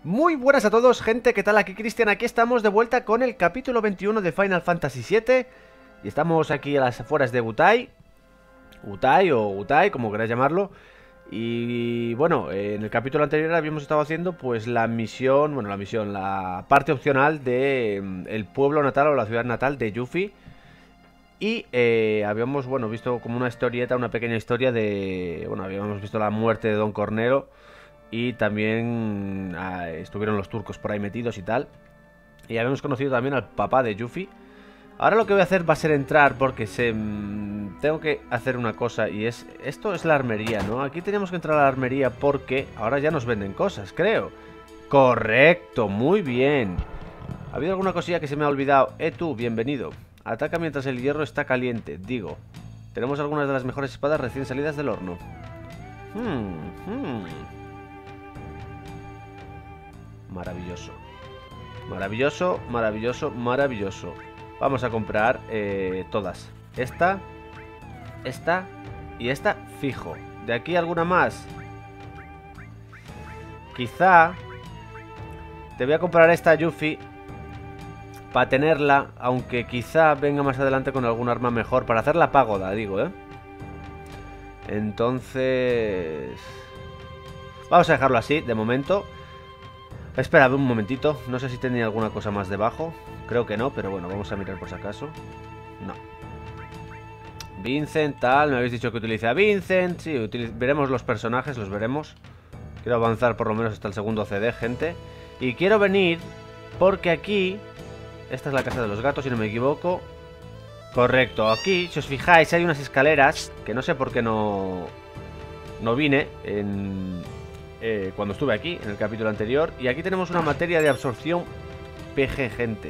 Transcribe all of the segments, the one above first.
Muy buenas a todos, gente, ¿qué tal? Aquí Cristian, aquí estamos de vuelta con el capítulo 21 de Final Fantasy VII. Y estamos aquí a las afueras de Wutai. Wutai o Wutai, como queráis llamarlo. Y bueno, en el capítulo anterior habíamos estado haciendo pues la misión, la parte opcional de el pueblo natal o la ciudad natal de Yuffie. Y habíamos, visto como una historieta, una pequeña historia de... Bueno, habíamos visto la muerte de Don Cornero. Y también estuvieron los turcos por ahí metidos y tal. Y habíamos conocido también al papá de Yuffie. Ahora lo que voy a hacer va a ser entrar porque tengo que hacer una cosa. Y es... Esto es la armería, ¿no? Aquí tenemos que entrar a la armería porque ahora ya nos venden cosas, creo. Correcto, muy bien. ¿Ha habido alguna cosilla que se me ha olvidado? Tú, bienvenido. Ataca mientras el hierro está caliente, digo. Tenemos algunas de las mejores espadas recién salidas del horno. Maravilloso. Maravilloso, maravilloso, maravilloso. Vamos a comprar todas. Esta y esta fijo. ¿De aquí alguna más? Quizá te voy a comprar esta Yuffie para tenerla, aunque quizá venga más adelante con algún arma mejor. Para hacer la pagoda, digo, ¿eh? Entonces... vamos a dejarlo así, de momento. Espera, un momentito. No sé si tenía alguna cosa más debajo. Creo que no, pero bueno, vamos a mirar por si acaso. No. Vincent, tal. Me habéis dicho que utilice a Vincent. Sí, veremos los personajes, los veremos. Quiero avanzar por lo menos hasta el segundo CD, gente. Y quiero venir porque aquí... esta es la casa de los gatos, si no me equivoco. Correcto, aquí, si os fijáis, hay unas escaleras que no sé por qué no vine cuando estuve aquí, en el capítulo anterior. Y aquí tenemos una materia de absorción PG, gente.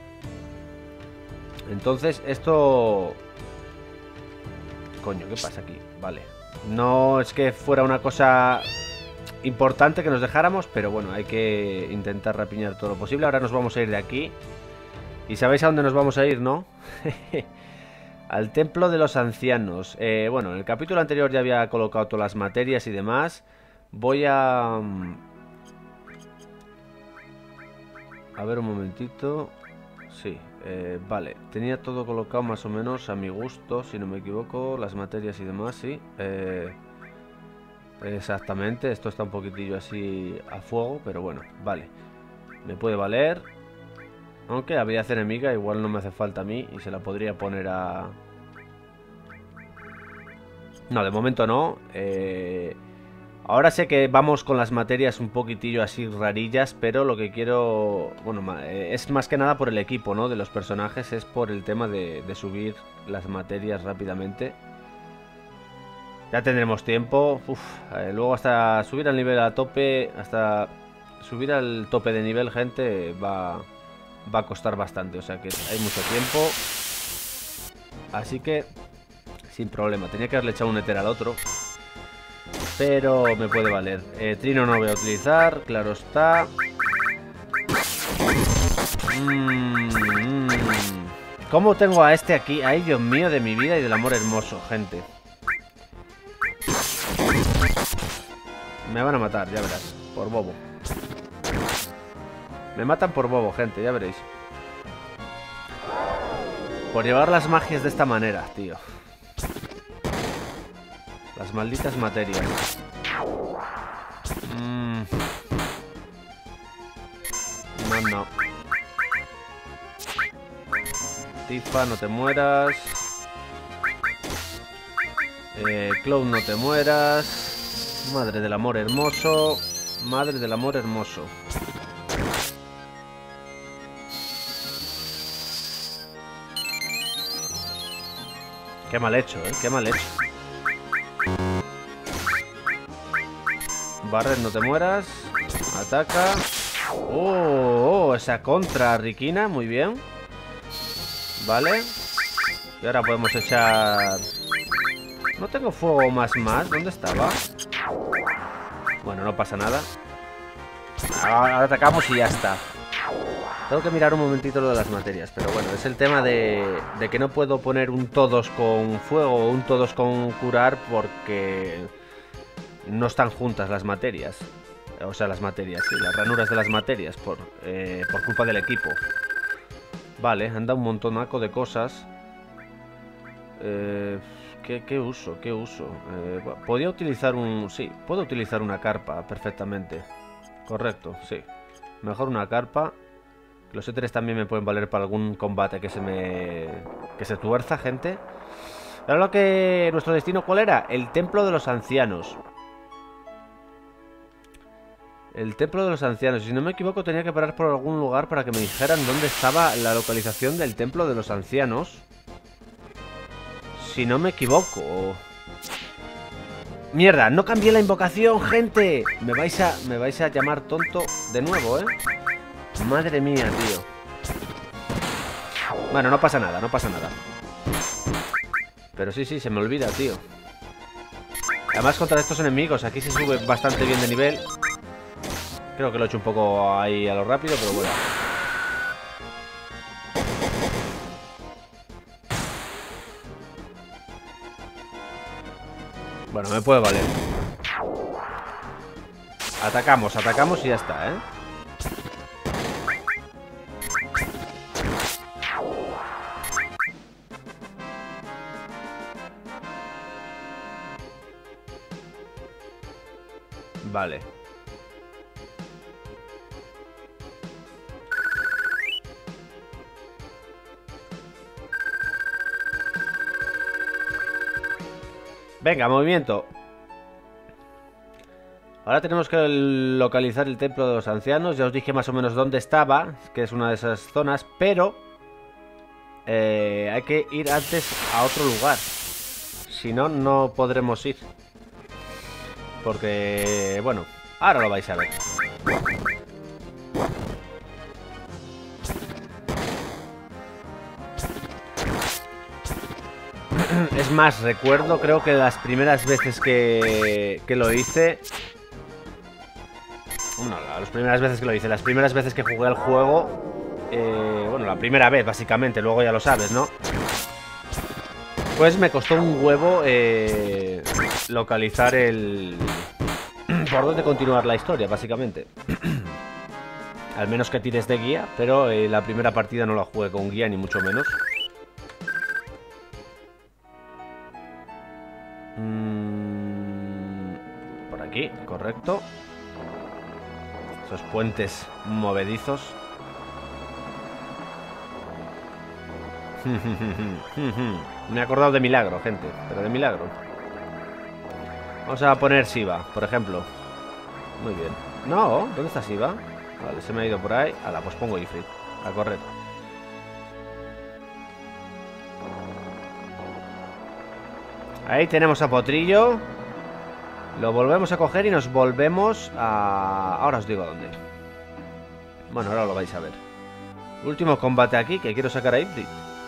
Entonces, esto... coño, ¿qué pasa aquí? Vale. No es que fuera una cosa importante que nos dejáramos, pero bueno, hay que intentar rapiñar todo lo posible. Ahora nos vamos a ir de aquí. ¿Y sabéis a dónde nos vamos a ir, no? Al templo de los ancianos. Bueno, en el capítulo anterior ya había colocado todas las materias y demás. Voy a... a ver un momentito. Sí, vale. Tenía todo colocado más o menos a mi gusto, si no me equivoco. Las materias y demás, sí. Exactamente, esto está un poquitillo así a fuego, pero bueno, vale. Me puede valer. Aunque habilidad enemiga igual no me hace falta a mí y se la podría poner a... no, de momento no. Ahora sé que vamos con las materias un poquitillo así rarillas, pero lo que quiero... bueno, es más que nada por el equipo, ¿no? De los personajes, es por el tema de subir las materias rápidamente. Ya tendremos tiempo. Luego hasta subir al nivel a tope, hasta subir al tope de nivel, gente, va a costar bastante, o sea que hay mucho tiempo. Así que sin problema, tenía que haberle echado un éter al otro, pero me puede valer. Trino no voy a utilizar, claro está. ¿Cómo tengo a este aquí? Ay, Dios mío, de mi vida y del amor hermoso, gente. Me van a matar, ya verás, por bobo. Me matan por bobo, gente, ya veréis. Por llevar las magias de esta manera, tío. Las malditas materias. No. Tifa, no te mueras. Cloud, no te mueras. Madre del amor hermoso. Madre del amor hermoso. Qué mal hecho, qué mal hecho. Barret, no te mueras. Ataca. Esa contra Riquina, muy bien. Vale. Y ahora podemos echar... no tengo fuego más. ¿Dónde estaba? Bueno, no pasa nada. Ahora atacamos y ya está. Tengo que mirar un momentito lo de las materias, pero bueno, es el tema de que no puedo poner un todos con fuego o un todos con curar porque no están juntas las materias. O sea, las materias, sí, las ranuras de las materias por culpa del equipo. Vale, anda un montonaco de cosas. ¿Qué uso? ¿Qué uso? Podía utilizar un... Sí, puedo utilizar una carpa perfectamente. Correcto, sí. Mejor una carpa. Los éteres también me pueden valer para algún combate que se tuerza, gente. Ahora lo que... Nuestro destino, ¿cuál era? El templo de los ancianos. El templo de los ancianos. Si no me equivoco, tenía que parar por algún lugar para que me dijeran dónde estaba la localización del templo de los ancianos. Si no me equivoco. ¡Mierda! ¡No cambié la invocación, gente! Me vais a llamar tonto de nuevo, ¿eh? Madre mía, tío. Bueno, no pasa nada, no pasa nada. Pero sí, se me olvida, tío. Además, contra estos enemigos, aquí se sube bastante bien de nivel. Creo que lo he hecho un poco ahí a lo rápido, pero bueno. Bueno, me puede valer. Atacamos y ya está, ¿eh? Vale. Venga, movimiento. Ahora tenemos que localizar el templo de los ancianos. Ya os dije más o menos dónde estaba, que es una de esas zonas, pero hay que ir antes a otro lugar. Si no, no podremos ir. Porque, bueno, ahora lo vais a ver. Es más, recuerdo, creo que las primeras veces que lo hice... Bueno, las primeras veces que jugué el juego... bueno, la primera vez, básicamente, luego ya lo sabes, ¿no? Pues me costó un huevo localizar el... por dónde continuar la historia, básicamente. Al menos que tires de guía, pero la primera partida no la jugué con guía, ni mucho menos. Por aquí, correcto. Esos puentes movedizos. Me he acordado de milagro, gente. Pero de milagro. Vamos a poner Shiva, por ejemplo. Muy bien. No, ¿dónde está Shiva? Vale, se me ha ido por ahí. Hala, pues pongo Ifrit. A correr. Ahí tenemos a Potrillo. Lo volvemos a coger y nos volvemos a... Ahora os digo dónde. Bueno, ahora lo vais a ver. Último combate aquí, que quiero sacar a Ifrit.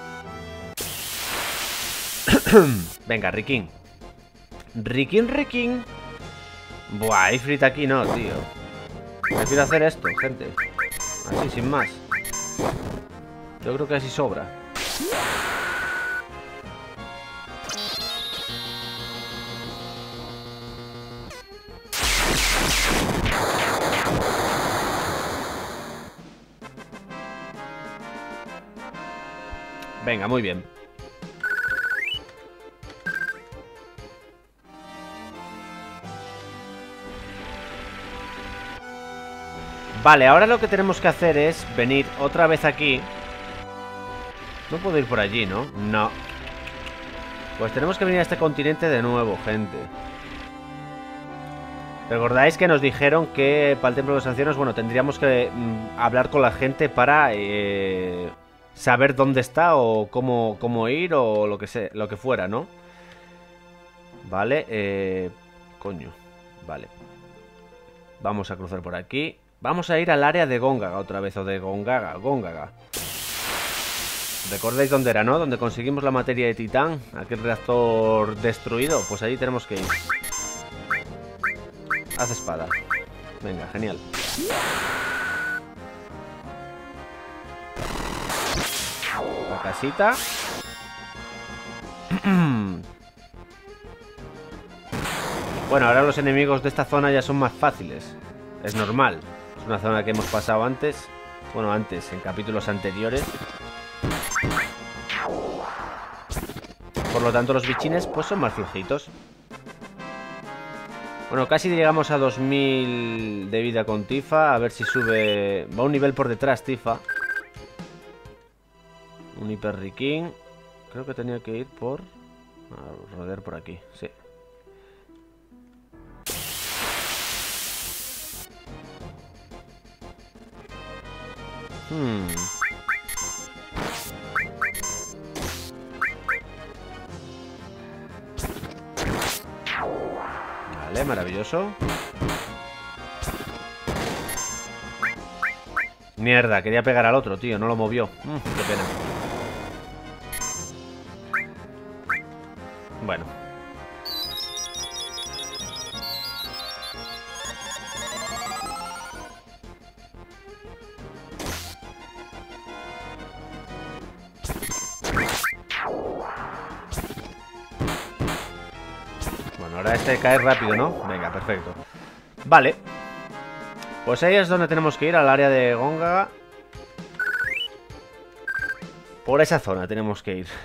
Venga, Rikin. Rikin. Buah, Ifrit aquí no, tío. Prefiero hacer esto, gente. Así, sin más. Yo creo que así sobra. Venga, muy bien. Vale, ahora lo que tenemos que hacer es venir otra vez aquí. No puedo ir por allí, ¿no? No. Pues tenemos que venir a este continente de nuevo, gente. ¿Recordáis que nos dijeron que para el Templo de los Ancianos, bueno, tendríamos que hablar con la gente para saber dónde está o cómo ir o lo que fuera, ¿no? Vale, coño. Vale. Vamos a cruzar por aquí. Vamos a ir al área de Gongaga otra vez, o de Gongaga. ¿Recordáis dónde era, no? Donde conseguimos la materia de titán, aquel reactor destruido. Pues allí tenemos que ir. Haz espada. Venga, genial. La casita. Bueno, ahora los enemigos de esta zona ya son más fáciles. Es normal. Es una zona que hemos pasado antes. Bueno, antes, en capítulos anteriores. Por lo tanto, los bichines pues son más flojitos. Bueno, casi llegamos a 2000 de vida con Tifa. A ver si sube... Va un nivel por detrás, Tifa. Un hiperriquín. Creo que tenía que ir por... A rodear por aquí, sí. Vale, maravilloso. Mierda, quería pegar al otro, tío. No lo movió. Qué pena. Bueno. Bueno, ahora este cae rápido, ¿no? Venga, perfecto. Vale. Pues ahí es donde tenemos que ir, al área de Gongaga. Por esa zona tenemos que ir.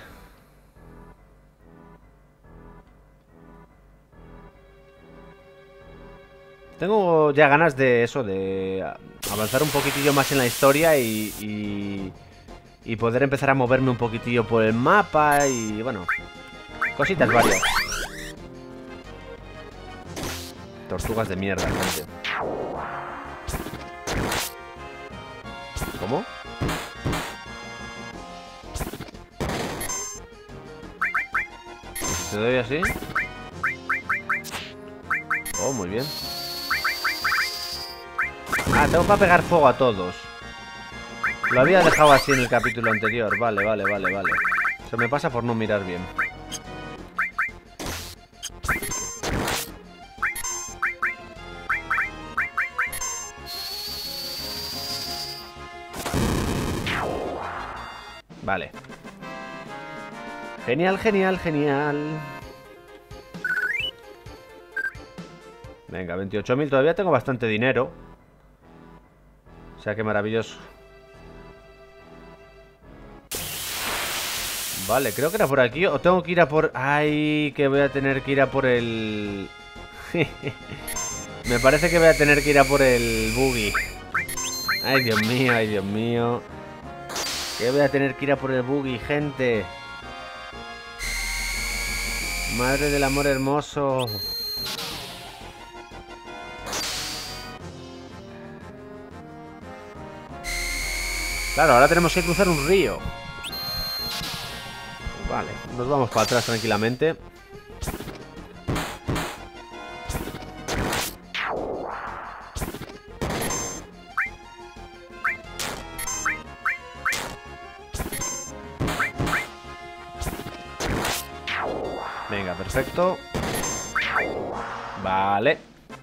Tengo ya ganas de eso, de avanzar un poquitillo más en la historia y poder empezar a moverme un poquitillo por el mapa y, bueno, cositas varias. Tortugas de mierda, gente. ¿Cómo? ¿Te doy así? Oh, muy bien. Ah, tengo para pegar fuego a todos. Lo había dejado así en el capítulo anterior. Vale, vale, vale, vale. Se me pasa por no mirar bien. Vale. Genial, genial, genial. Venga, 28.000. Todavía tengo bastante dinero. O sea que maravilloso. Vale, creo que era por aquí. O tengo que ir a por... Ay, que voy a tener que ir a por el... Me parece que voy a tener que ir a por el buggy. Ay, Dios mío, ay, Dios mío. Que voy a tener que ir a por el buggy, gente. Madre del amor hermoso. Claro, ahora tenemos que cruzar un río. Vale, nos vamos para atrás tranquilamente. Venga, perfecto. Vale.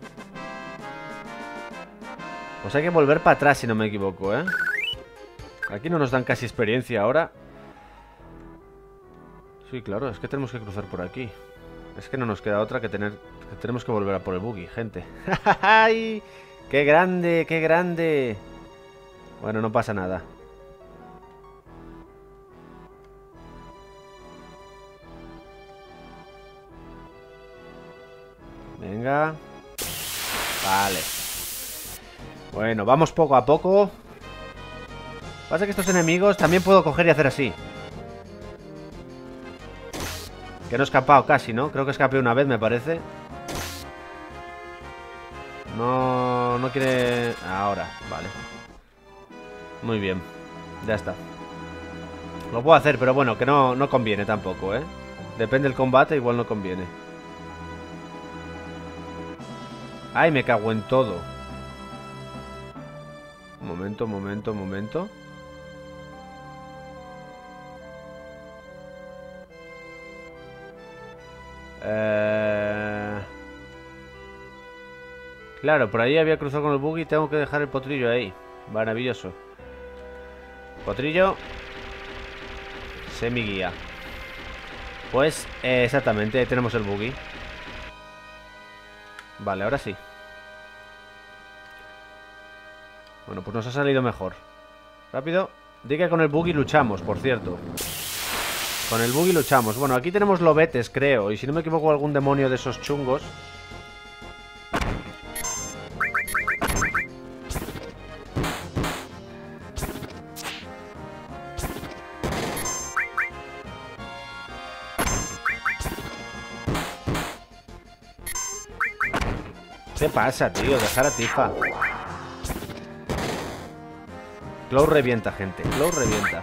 Pues hay que volver para atrás si no me equivoco, ¿eh? Aquí no nos dan casi experiencia ahora. Sí, claro, es que tenemos que cruzar por aquí. Es que no nos queda otra que tenemos que volver a por el buggy, gente. ¡Ay! ¡Qué grande, qué grande! Bueno, no pasa nada. Venga. Vale. Bueno, vamos poco a poco. Pasa que estos enemigos también puedo coger y hacer así. Que no he escapado casi, ¿no? Creo que escapé una vez, me parece. No, no quiere... Ahora, vale. Muy bien. Ya está. Lo puedo hacer, pero bueno, que no conviene tampoco, ¿eh? Depende del combate, igual no conviene. Ay, me cago en todo. Un momento, un momento, un momento. Claro, por ahí había cruzado con el buggy y tengo que dejar el potrillo ahí. Maravilloso. Potrillo. Semiguía. Pues exactamente, ahí tenemos el buggy. Vale, ahora sí. Bueno, pues nos ha salido mejor. Rápido. Di que con el buggy luchamos, por cierto. Con el buggy luchamos. Bueno, aquí tenemos lobetes, creo. Y si no me equivoco, algún demonio de esos chungos. ¿Qué pasa, tío? Dejar a Tifa. Cloud revienta, gente. Cloud revienta.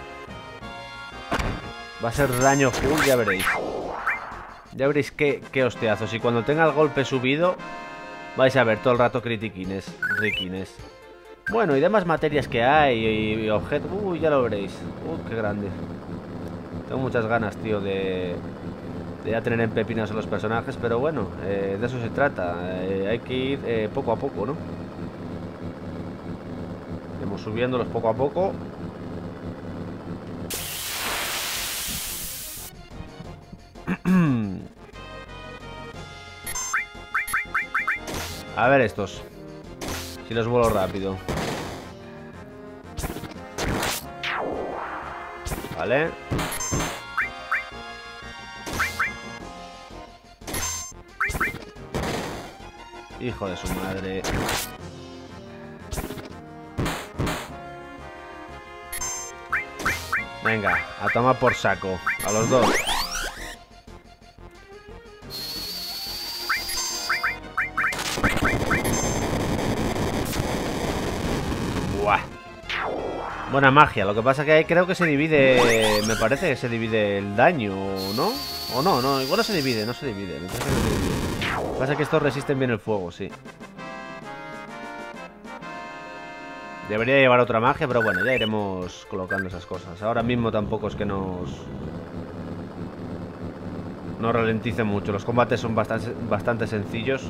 Va a ser daño full, ya veréis. Ya veréis qué hostiazos. Y cuando tenga el golpe subido, vais a ver todo el rato critiquines, riquines. Bueno, y demás materias que hay y objetos. Uy, ya lo veréis. Qué grande. Tengo muchas ganas, tío, de ya tener en pepinas a los personajes. Pero bueno, de eso se trata. Hay que ir poco a poco, ¿no? Vamos subiéndolos poco a poco. A ver estos. Si los vuelo rápido. Vale. Hijo de su madre. Venga, a tomar por saco. A los dos. Buah. Buena magia. Lo que pasa que ahí creo que se divide. Me parece que se divide el daño, ¿no? O no, no. Igual no se divide, no se divide. Me parece que no se divide. Lo que pasa es que estos resisten bien el fuego, sí. Debería llevar otra magia, pero bueno, ya iremos colocando esas cosas. Ahora mismo tampoco es que nos ralentice mucho. Los combates son bastante sencillos.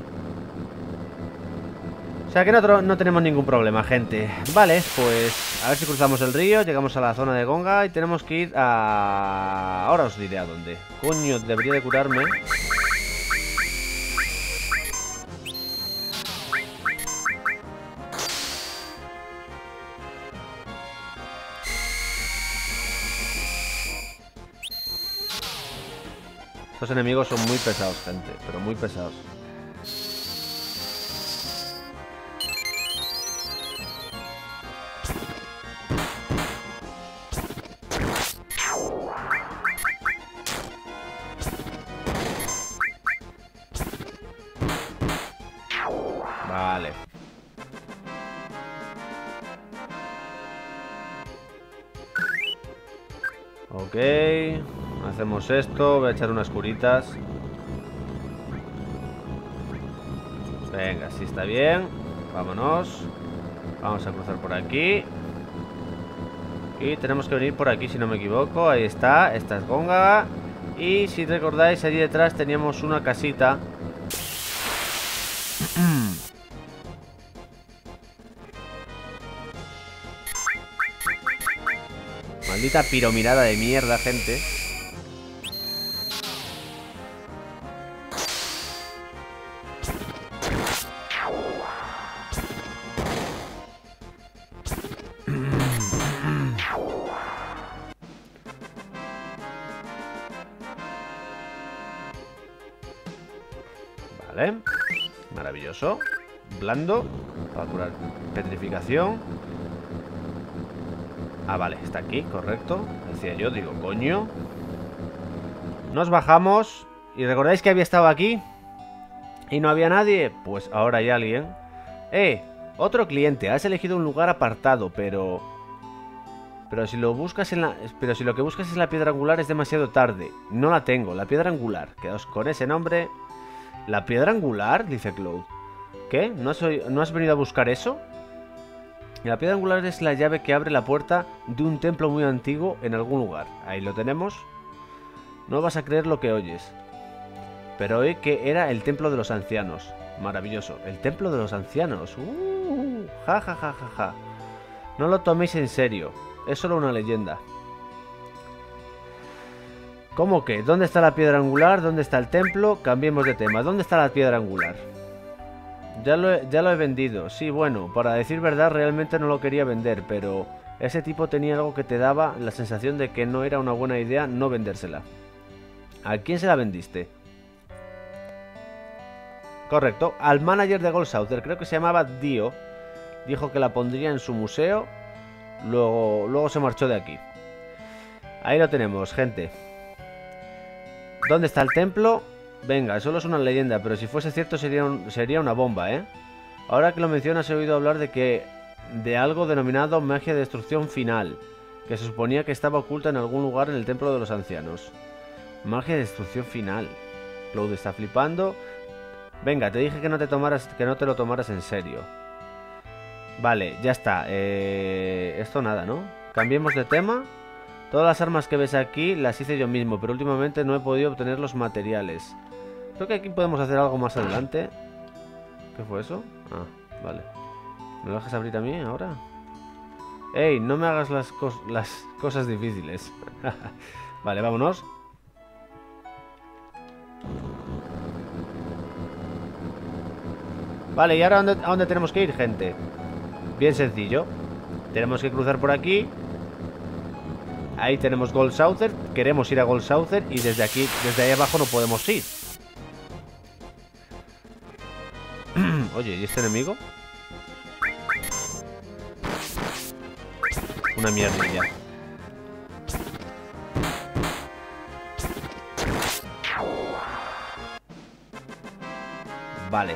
O sea que no tenemos ningún problema, gente. Vale, pues a ver si cruzamos el río. Llegamos a la zona de Gonga y tenemos que ir a... Ahora os diré a dónde. Coño, debería de curarme. Estos enemigos son muy pesados, gente, pero muy pesados. Vale. Ok. Hacemos esto, voy a echar unas curitas. Venga, sí está bien. Vámonos. Vamos a cruzar por aquí. Y tenemos que venir por aquí, si no me equivoco. Ahí está, esta es Gonga. Y si recordáis, allí detrás teníamos una casita. Maldita piromirada de mierda, gente. Vale. Maravilloso. Blando. Para curar petrificación. Ah, vale, está aquí, correcto. Decía yo, digo, coño. Nos bajamos. ¿Y recordáis que había estado aquí? ¿Y no había nadie? Pues ahora hay alguien. Otro cliente. Has elegido un lugar apartado, pero si lo buscas en la... Pero si lo que buscas es la piedra angular es demasiado tarde. No la tengo, la piedra angular. Quedaos con ese nombre. ¿La piedra angular? Dice Cloud. ¿Qué? ¿No has venido a buscar eso? La piedra angular es la llave que abre la puerta de un templo muy antiguo en algún lugar. Ahí lo tenemos. No vas a creer lo que oyes. Pero oí que era el templo de los ancianos. Maravilloso. El templo de los ancianos. Ja, ja, ja, ja, ja. No lo toméis en serio. Es solo una leyenda. ¿Cómo que? ¿Dónde está la piedra angular? ¿Dónde está el templo? Cambiemos de tema. ¿Dónde está la piedra angular? Ya lo he vendido. Sí, bueno, para decir verdad, realmente no lo quería vender, pero ese tipo tenía algo que te daba la sensación de que no era una buena idea no vendérsela. ¿A quién se la vendiste? Correcto, al manager de Gold Souther, creo que se llamaba Dio. Dijo que la pondría en su museo. Luego se marchó de aquí. Ahí lo tenemos, gente. ¿Dónde está el templo? Venga, solo es una leyenda, pero si fuese cierto sería una bomba, ¿eh? Ahora que lo mencionas, he oído hablar de algo denominado magia de destrucción final, que se suponía que estaba oculta en algún lugar en el templo de los ancianos. Magia de destrucción final. Cloud está flipando. Venga, te dije que no te lo tomaras en serio. Vale, ya está. Esto nada, ¿no? Cambiemos de tema. Todas las armas que ves aquí las hice yo mismo, pero últimamente no he podido obtener los materiales. Creo que aquí podemos hacer algo más adelante. ¿Qué fue eso? Ah, vale. ¿Me lo dejas abrir a mí ahora? ¡Ey! No me hagas las cosas difíciles. Vale, vámonos. Vale, ¿y ahora a dónde tenemos que ir, gente? Bien sencillo. Tenemos que cruzar por aquí. Ahí tenemos Gold Souther. Queremos ir a Gold Souther y desde aquí, desde ahí abajo no podemos ir. Oye, ¿y este enemigo? Una mierdilla. Vale.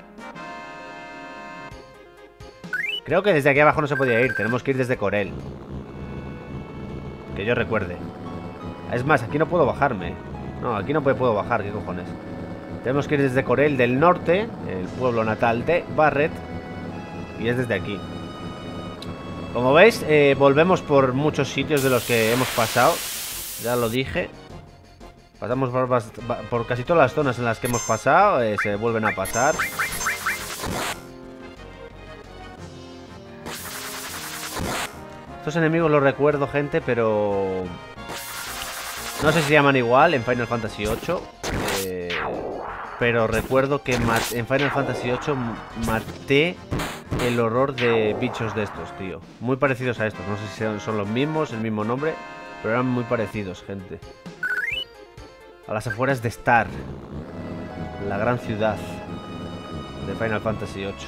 Creo que desde aquí abajo no se podía ir. Tenemos que ir desde Corel. Que yo recuerde. Es más, aquí no puedo bajarme. No, aquí no puedo bajar, ¿qué cojones? Tenemos que ir desde Corel del norte, el pueblo natal de Barret. Y es desde aquí. Como veis, volvemos por muchos sitios de los que hemos pasado. Ya lo dije. Pasamos por casi todas las zonas en las que hemos pasado. Se vuelven a pasar. Estos enemigos los recuerdo, gente, pero... no sé si se llaman igual en Final Fantasy VIII. Pero recuerdo que en Final Fantasy VIII maté el horror de bichos de estos, tío. Muy parecidos a estos. No sé si son los mismos, el mismo nombre, pero eran muy parecidos, gente. A las afueras de Star, la gran ciudad de Final Fantasy VIII.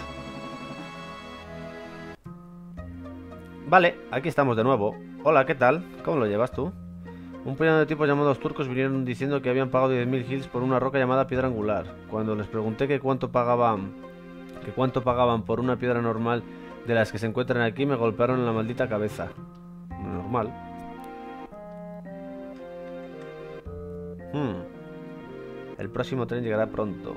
Vale, aquí estamos de nuevo. Hola, ¿qué tal? ¿Cómo lo llevas tú? Un puñado de tipos llamados turcos vinieron diciendo que habían pagado 10.000 hills por una roca llamada piedra angular. Cuando les pregunté que cuánto pagaban por una piedra normal de las que se encuentran aquí, me golpearon en la maldita cabeza. Normal. El próximo tren llegará pronto.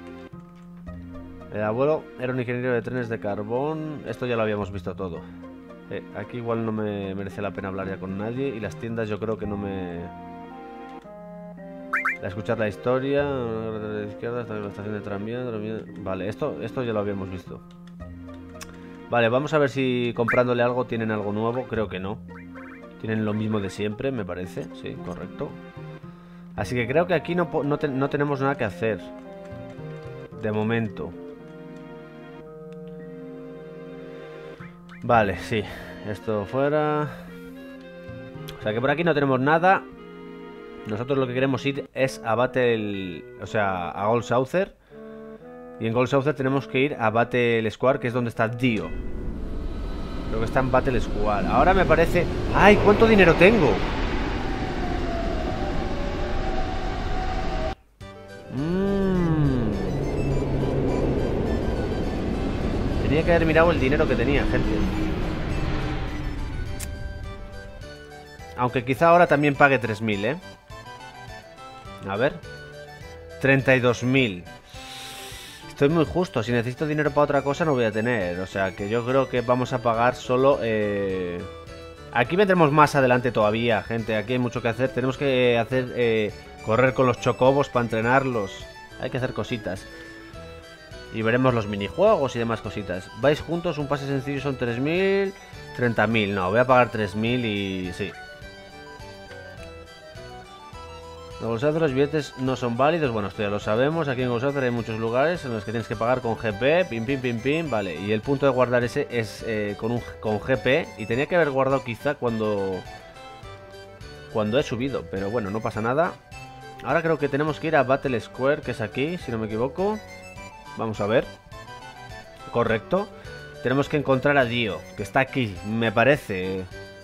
El abuelo era un ingeniero de trenes de carbón. Esto ya lo habíamos visto todo. Aquí igual no me merece la pena hablar ya con nadie. Y las tiendas yo creo que no me... escuchar la historia. A la izquierda está la estación de tranvía. Vale, esto ya lo habíamos visto. Vale, vamos a ver si comprándole algo tienen algo nuevo. Creo que no. Tienen lo mismo de siempre, me parece. Sí, correcto. Así que creo que aquí no tenemos nada que hacer. De momento. Vale, sí. Esto fuera. O sea que por aquí no tenemos nada. Nosotros lo que queremos ir es a Battle... o sea, a Gold Souther. Y en Gold Souther tenemos que ir a Battle Square, que es donde está Dio. Creo que está en Battle Square. Ahora me parece... ¡ay! ¿Cuánto dinero tengo? Tenía que haber mirado el dinero que tenía, gente. Aunque quizá ahora también pague 3.000, ¿eh? A ver. 32.000. Estoy muy justo. Si necesito dinero para otra cosa no voy a tener. O sea que yo creo que vamos a pagar solo... Aquí vendremos más adelante todavía, gente. Aquí hay mucho que hacer. Tenemos que hacer... correr con los chocobos para entrenarlos. Hay que hacer cositas. Y veremos los minijuegos y demás cositas. Vais juntos, un pase sencillo son 3.000, 30.000. No, voy a pagar 3.000 y... sí. Los Ghost los billetes no son válidos. Bueno, esto ya lo sabemos. Aquí en Ghost hay muchos lugares en los que tienes que pagar con GP. Pim, pim, pim, pim. Vale, y el punto de guardar ese es con GP. Y tenía que haber guardado quizá cuando he subido. Pero bueno, no pasa nada. Ahora creo que tenemos que ir a Battle Square, que es aquí, si no me equivoco. Vamos a ver. Correcto. Tenemos que encontrar a Dio, que está aquí, me parece.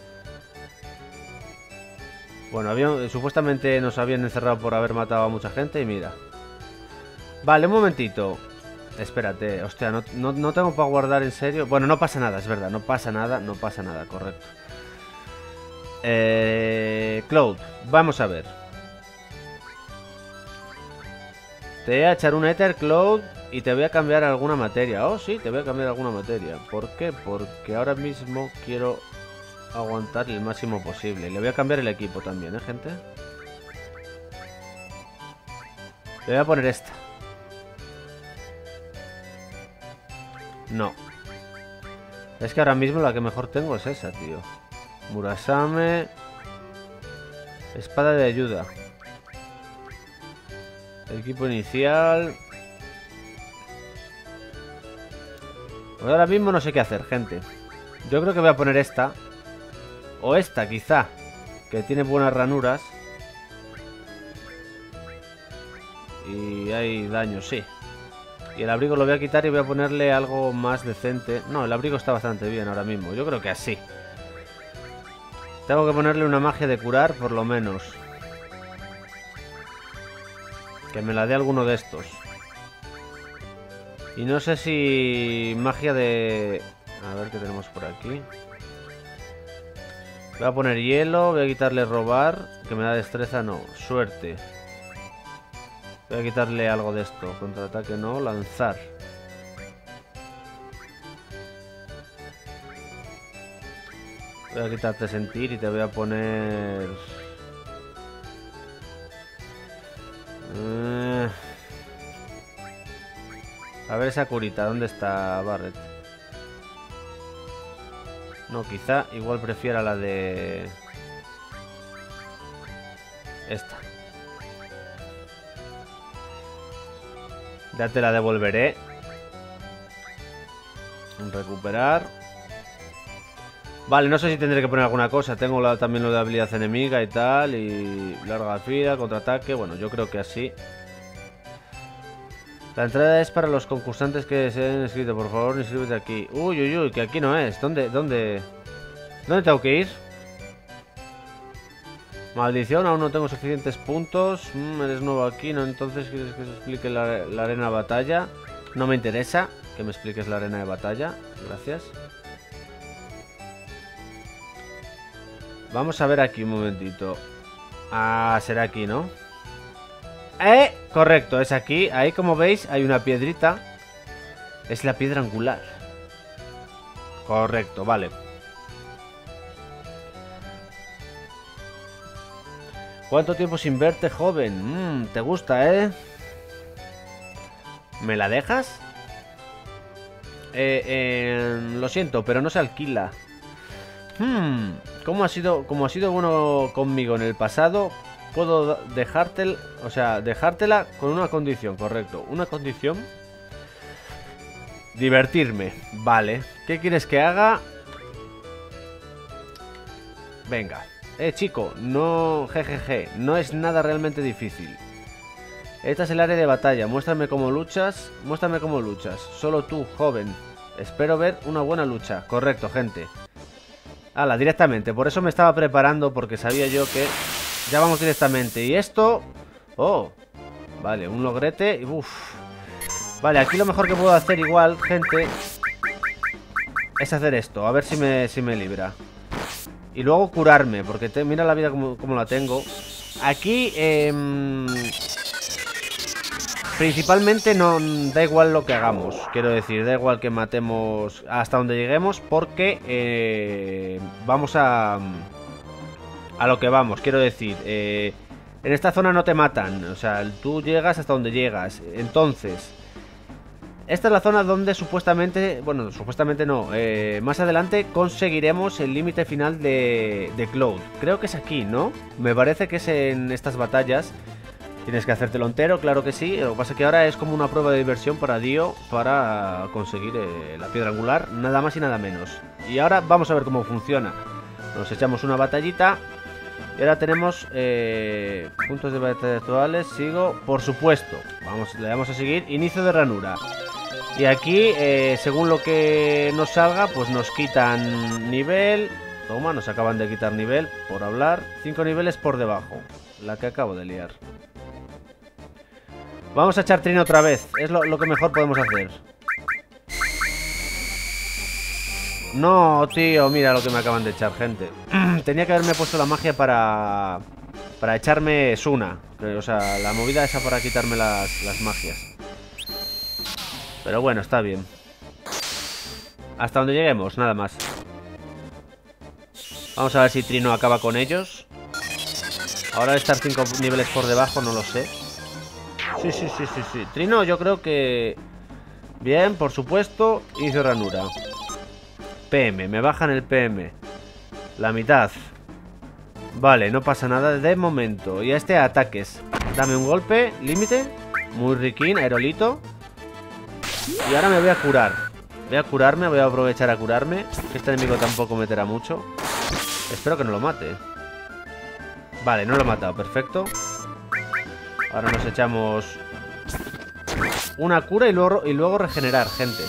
Bueno, supuestamente nos habían encerrado por haber matado a mucha gente y mira. Vale, un momentito. Espérate, hostia, no tengo para guardar en serio. Bueno, no pasa nada, es verdad, no pasa nada, correcto. Cloud, vamos a ver. Te voy a echar un Ether, Cloud, y te voy a cambiar alguna materia. Oh, sí, te voy a cambiar alguna materia. ¿Por qué? Porque ahora mismo quiero aguantar el máximo posible. Le voy a cambiar el equipo también, gente. Le voy a poner esta. No. Es que ahora mismo la que mejor tengo es esa, tío. Murasame. Espada de ayuda. Equipo inicial. Pues ahora mismo no sé qué hacer, gente. Yo creo que voy a poner esta. O esta, quizá. Que tiene buenas ranuras. Y hay daño, sí. Y el abrigo lo voy a quitar y voy a ponerle algo más decente. No, el abrigo está bastante bien ahora mismo. Yo creo que así. Tengo que ponerle una magia de curar, por lo menos. Que me la dé alguno de estos. Y no sé si magia de... A ver qué tenemos por aquí. Voy a poner hielo, voy a quitarle robar, que me da destreza, no, suerte. Voy a quitarle algo de esto, contraataque no, lanzar. Voy a quitarte sentir y te voy a poner... A ver esa curita, ¿dónde está Barret? No, quizá igual prefiera la de... Esta. Ya te la devolveré. Recuperar. Vale, no sé si tendré que poner alguna cosa. Tengo también lo de habilidad enemiga y tal. Y larga vida, contraataque. Bueno, yo creo que así. La entrada es para los concursantes que se han inscrito. Por favor, inscríbete aquí. Uy, uy, uy, que aquí no es. ¿Dónde tengo que ir? Maldición, aún no tengo suficientes puntos. Eres nuevo aquí, ¿no? Entonces, ¿quieres que se explique la arena de batalla? No me interesa que me expliques la arena de batalla. Gracias. Vamos a ver aquí un momentito. Ah, será aquí, ¿no? Correcto, es aquí. Ahí, como veis, hay una piedrita. Es la piedra angular. Correcto, vale. ¿Cuánto tiempo sin verte, joven? Te gusta, ¿eh? ¿Me la dejas? Lo siento, pero no se alquila. Como ha sido bueno conmigo en el pasado, puedo dejártela, dejártela con una condición, correcto. Una condición. Divertirme, vale. ¿Qué quieres que haga? Venga. Chico, no, jejeje, no es nada realmente difícil. Esta es el área de batalla, muéstrame cómo luchas. Solo tú, joven. Espero ver una buena lucha. Correcto, gente. Hala, directamente, por eso me estaba preparando, porque sabía yo que... Ya vamos directamente, y esto... Oh, vale, un logrete. Uff. Vale, aquí lo mejor que puedo hacer igual, gente, es hacer esto, a ver si me libra. Y luego curarme, porque mira la vida como la tengo. Aquí, principalmente no da igual lo que hagamos. Quiero decir, da igual que matemos hasta donde lleguemos, porque vamos a lo que vamos. Quiero decir, en esta zona no te matan. O sea, tú llegas hasta donde llegas. Entonces, Esta es la zona donde supuestamente, bueno, supuestamente no, más adelante conseguiremos el límite final de Cloud. Creo que es aquí, ¿no? Me parece que es en estas batallas. Tienes que hacértelo entero, claro que sí. Lo que pasa es que ahora es como una prueba de diversión para Dio para conseguir la piedra angular, nada más y nada menos. Y ahora vamos a ver cómo funciona. Nos echamos una batallita. Y ahora tenemos puntos de batalla actuales. Sigo, por supuesto. Le damos a seguir. Inicio de ranura. Y aquí, según lo que nos salga, pues nos quitan nivel. Toma, nos acaban de quitar nivel por hablar. 5 niveles por debajo. La que acabo de liar. Vamos a echar trino otra vez. Es lo que mejor podemos hacer. No, tío, mira lo que me acaban de echar, gente. Tenía que haberme puesto la magia para echarme Suna. O sea, la movida esa para quitarme las magias. Pero bueno, está bien. Hasta donde lleguemos, nada más. Vamos a ver si Trino acaba con ellos. Ahora de estar 5 niveles por debajo, no lo sé. Sí. Trino, yo creo que... Bien, por supuesto. Hizo ranura. PM, me bajan el PM. La mitad. Vale, no pasa nada de momento. Y a este ataques. Dame un golpe, límite. Muy riquín, aerolito. Y ahora me voy a curar. Voy a curarme, voy a aprovechar a curarme. Que este enemigo tampoco meterá mucho. Espero que no lo mate. Vale, no lo he matado, perfecto. Ahora nos echamos una cura y luego regenerar, gente.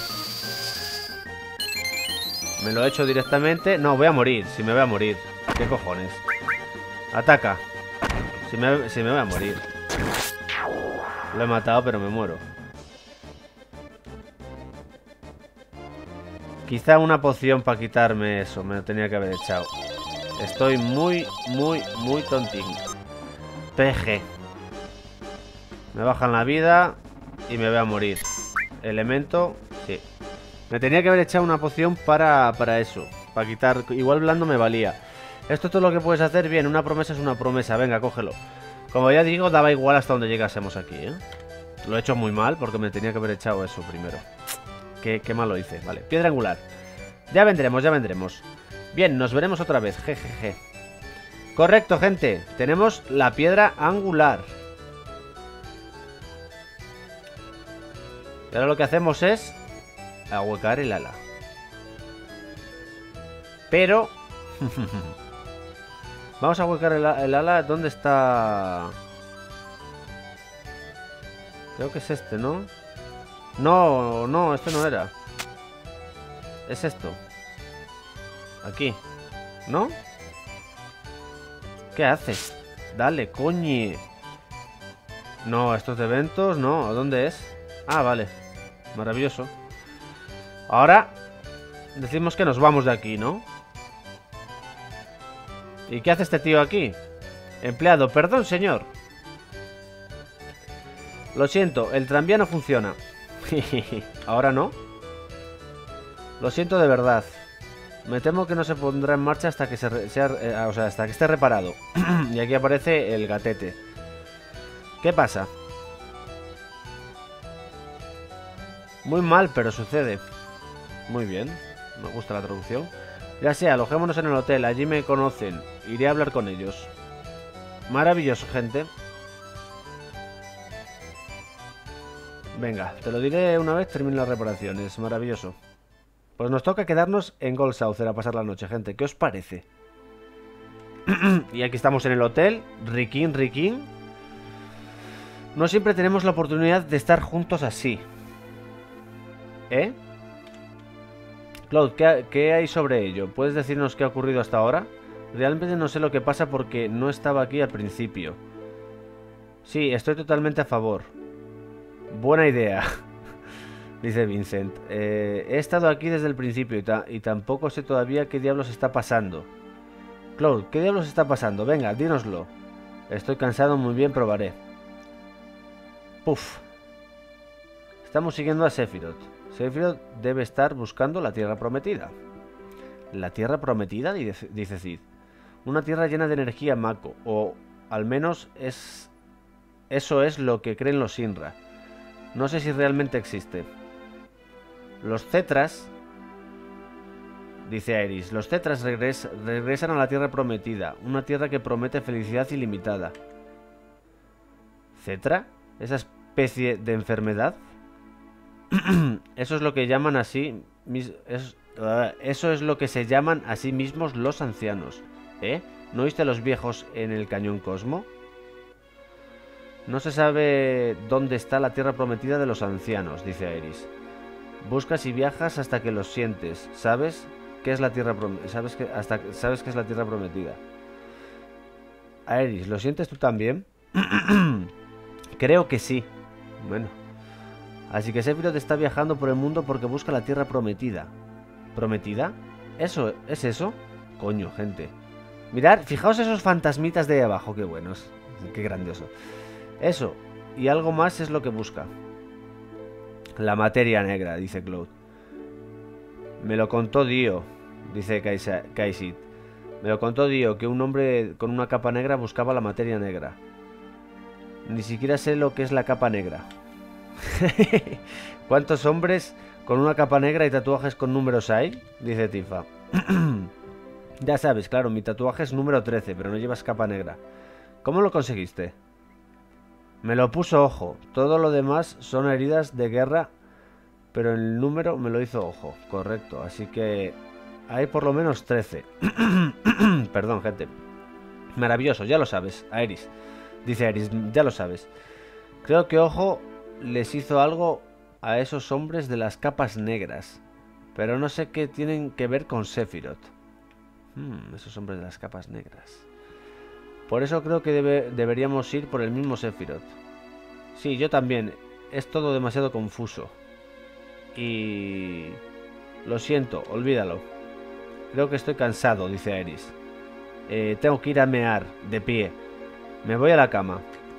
Me lo he hecho directamente. No, voy a morir, si me voy a morir. ¿Qué cojones? Ataca. Si me voy a morir. Lo he matado, pero me muero. Quizá una poción para quitarme eso. Me lo tenía que haber echado. Estoy muy tontín. PG. Me bajan la vida y me voy a morir. Elemento, sí. Me tenía que haber echado una poción para eso. Para quitar, igual blando me valía. Esto es todo lo que puedes hacer. Bien, una promesa es una promesa. Venga, cógelo. Como ya digo, daba igual hasta donde llegásemos aquí, ¿eh? Lo he hecho muy mal porque me tenía que haber echado eso primero. Qué mal lo hice. Vale, piedra angular. Ya vendremos, ya vendremos. Bien, nos veremos otra vez. Jejeje. Correcto, gente. Tenemos la piedra angular. Y ahora lo que hacemos es ahuecar el ala. Pero vamos a ahuecar el ala. ¿Dónde está? Creo que es este, ¿no? No, este no era. Es esto. Aquí. ¿No? ¿Qué haces? Dale, coño. No, estos de eventos, no. ¿Dónde es? Ah, vale. Maravilloso. Ahora decimos que nos vamos de aquí, ¿no? ¿Y qué hace este tío aquí? Empleado, perdón, señor. Lo siento, el tranvía no funciona. Ahora no. Lo siento de verdad. Me temo que no se pondrá en marcha hasta que hasta que esté reparado. Y aquí aparece el gatete. ¿Qué pasa? Muy mal, pero sucede. Muy bien, me gusta la traducción. Ya sea, alojémonos en el hotel, allí me conocen. Iré a hablar con ellos. Maravilloso, gente. Venga, te lo diré una vez termine las reparaciones. Maravilloso. Pues nos toca quedarnos en Gold Saucer a pasar la noche, gente. ¿Qué os parece? Y aquí estamos en el hotel. Riquín. No siempre tenemos la oportunidad de estar juntos así. ¿Eh? Cloud, ¿qué hay sobre ello? ¿Puedes decirnos qué ha ocurrido hasta ahora? Realmente no sé lo que pasa porque no estaba aquí al principio. Sí, estoy totalmente a favor. Buena idea. Dice Vincent. He estado aquí desde el principio y tampoco sé todavía qué diablos está pasando. Cloud, ¿qué diablos está pasando? Venga, dínoslo. Estoy cansado, muy bien, probaré. Puf. Estamos siguiendo a Sephiroth. Sephiroth debe estar buscando la tierra prometida. ¿La tierra prometida? Dice Cid. Una tierra llena de energía Mako. O al menos eso es lo que creen los Shinra. No sé si realmente existe. Los Cetras, dice Aerys, los Cetras regresan a la Tierra Prometida, una tierra que promete felicidad ilimitada. ¿Cetra? ¿Esa especie de enfermedad? Eso es lo que llaman así... Eso es lo que se llaman a sí mismos los ancianos. ¿Eh? ¿No oíste a los viejos en el Cañón Cosmo? No se sabe dónde está la tierra prometida de los ancianos, dice Aerys. Buscas y viajas hasta que los sientes. ¿Sabes qué es la tierra sabes qué es la tierra prometida? Aerys, ¿lo sientes tú también? Creo que sí. Bueno. Así que Sephiroth está viajando por el mundo porque busca la tierra prometida. ¿Prometida? ¿Eso? ¿Es eso? Coño, gente. Mirad, fijaos esos fantasmitas de ahí abajo, qué buenos. Qué grandioso. Eso, y algo más es lo que busca. La materia negra, dice Cloud. Me lo contó Dio, dice Kaisit. Me lo contó Dio, que un hombre con una capa negra buscaba la materia negra. Ni siquiera sé lo que es la capa negra. ¿Cuántos hombres con una capa negra y tatuajes con números hay? Dice Tifa. Ya sabes, claro, mi tatuaje es número 13, pero no llevas capa negra. ¿Cómo lo conseguiste? Me lo puso Ojo. Todo lo demás son heridas de guerra, pero el número me lo hizo Ojo. Correcto, así que hay por lo menos 13. Perdón, gente. Maravilloso, ya lo sabes, Aerys. Dice Aerys, ya lo sabes. Creo que Ojo les hizo algo a esos hombres de las capas negras, pero no sé qué tienen que ver con Sephiroth. Esos hombres de las capas negras. Por eso creo que deberíamos ir por el mismo Sephiroth. Sí, yo también. Es todo demasiado confuso. Y... lo siento, olvídalo. Creo que estoy cansado, dice Aerys. Tengo que ir a mear, de pie. Me voy a la cama.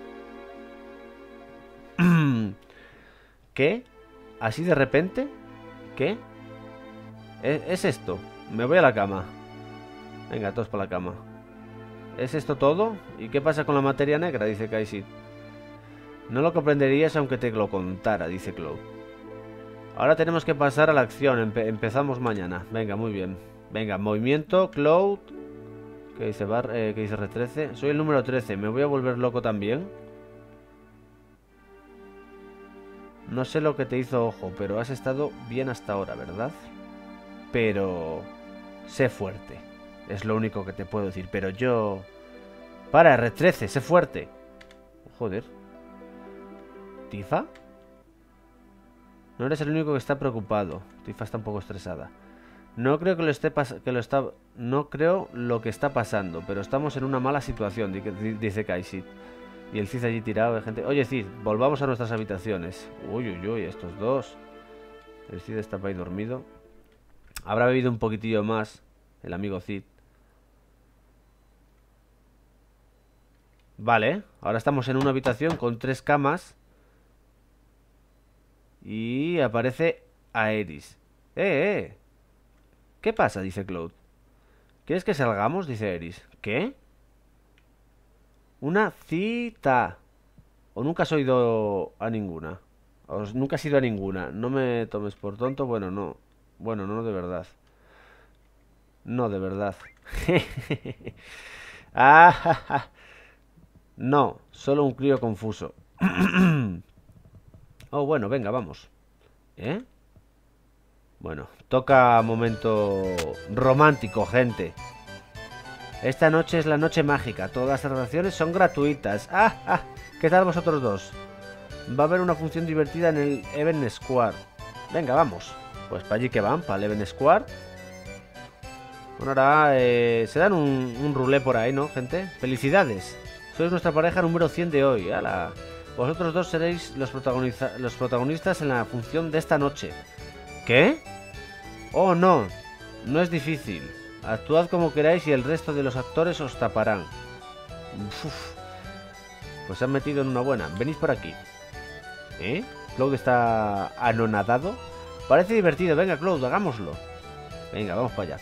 ¿Qué? ¿Así de repente? ¿Qué? ¿Es esto? Me voy a la cama. Venga, todos para la cama. ¿Es esto todo? ¿Y qué pasa con la materia negra? Dice Kaisit. No lo comprenderías aunque te lo contara, dice Cloud. Ahora tenemos que pasar a la acción. Empezamos mañana. Venga, muy bien. Venga, movimiento, Cloud. ¿Qué dice ¿qué dice R13? Soy el número 13. ¿Me voy a volver loco también? No sé lo que te hizo Ojo, pero has estado bien hasta ahora, ¿verdad? Pero... sé fuerte. Es lo único que te puedo decir. Pero yo... Para, R13, sé fuerte. Joder. ¿Tifa? No eres el único que está preocupado. Tifa está un poco estresada. No creo que No creo lo que está pasando, pero estamos en una mala situación, dice Kaisit. Y el Cid allí tirado de gente. Oye, Cid, volvamos a nuestras habitaciones. Uy, uy, uy, estos dos. El Cid está por ahí dormido. Habrá bebido un poquitillo más el amigo Cid. Vale, ahora estamos en una habitación con 3 camas. Y aparece Aerys. ¿Qué pasa? Dice Cloud. ¿Quieres que salgamos? Dice Aerys. ¿Qué? Una cita. ¿O nunca has oído a ninguna? ¿O nunca has ido a ninguna? No me tomes por tonto. Bueno, no. Bueno, no de verdad. No, de verdad. Ah, no, solo un crío confuso. Oh, bueno, venga, vamos. ¿Eh? Bueno, toca momento romántico, gente. Esta noche es la noche mágica. Todas las atracciones son gratuitas. ¿Qué tal vosotros dos? Va a haber una función divertida en el Even Square. Venga, vamos. Pues para allí que van, para el Even Square. Bueno, ahora se dan un rulé por ahí, ¿no, gente? ¡Felicidades! Sois nuestra pareja número 100 de hoy. ¡Hala! Vosotros dos seréis los protagonistas en la función de esta noche. ¿Qué? Oh, no. No es difícil. Actuad como queráis y el resto de los actores os taparán. Uf. Pues se han metido en una buena. Venid por aquí. ¿Eh? Cloud está anonadado. Parece divertido. Venga, Cloud, hagámoslo. Venga, vamos para allá.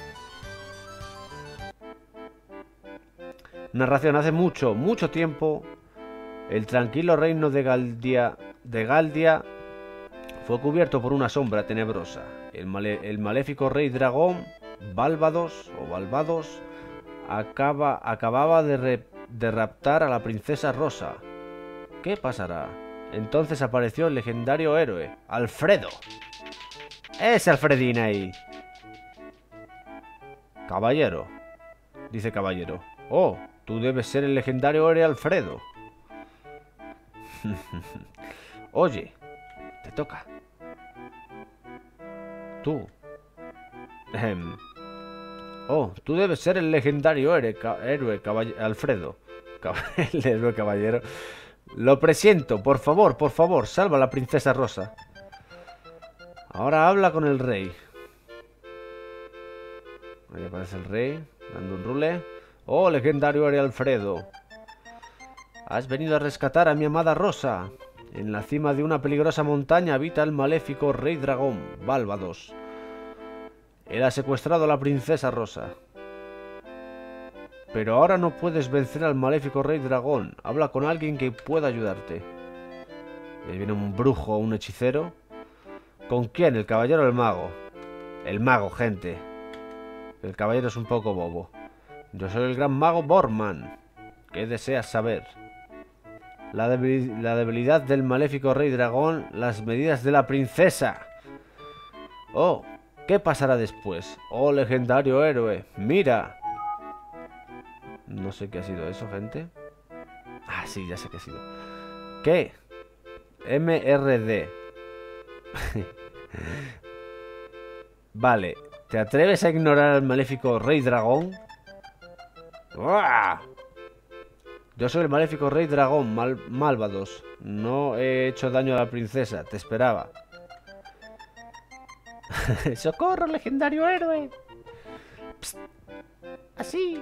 Narración. Hace mucho tiempo, el tranquilo reino de Galdia fue cubierto por una sombra tenebrosa. El maléfico rey dragón, Balbados o Balbados, acababa de raptar a la princesa Rosa. ¿Qué pasará? Entonces apareció el legendario héroe, Alfredo. ¡Es Alfredín ahí! Caballero, dice caballero. Oh, tú debes ser el legendario héroe Alfredo. Oye, te toca. Tú. Oh, tú debes ser el legendario héroe Alfredo. El héroe caballero. Lo presiento, por favor, salva a la princesa Rosa. Ahora habla con el rey. Ahí aparece el rey, dando un rule. Oh, legendario héroe Alfredo. Has venido a rescatar a mi amada Rosa. En la cima de una peligrosa montaña habita el maléfico rey dragón, Balbados. Él ha secuestrado a la princesa Rosa. Pero ahora no puedes vencer al maléfico rey dragón. Habla con alguien que pueda ayudarte. Ahí viene un brujo o un hechicero. ¿Con quién? ¿El caballero o el mago? El mago, gente. El caballero es un poco bobo. Yo soy el gran mago Borman. ¿Qué deseas saber? La debilidad del maléfico rey dragón, las medidas de la princesa. Oh, ¿qué pasará después? Oh, legendario héroe, mira. No sé qué ha sido eso, gente. Ah, sí, ya sé qué ha sido. ¿Qué? MRD. Vale, ¿te atreves a ignorar al maléfico rey dragón? ¡Uah! Yo soy el maléfico rey dragón, Malvados. No he hecho daño a la princesa, te esperaba. ¡Socorro, legendario héroe! Psst. Así.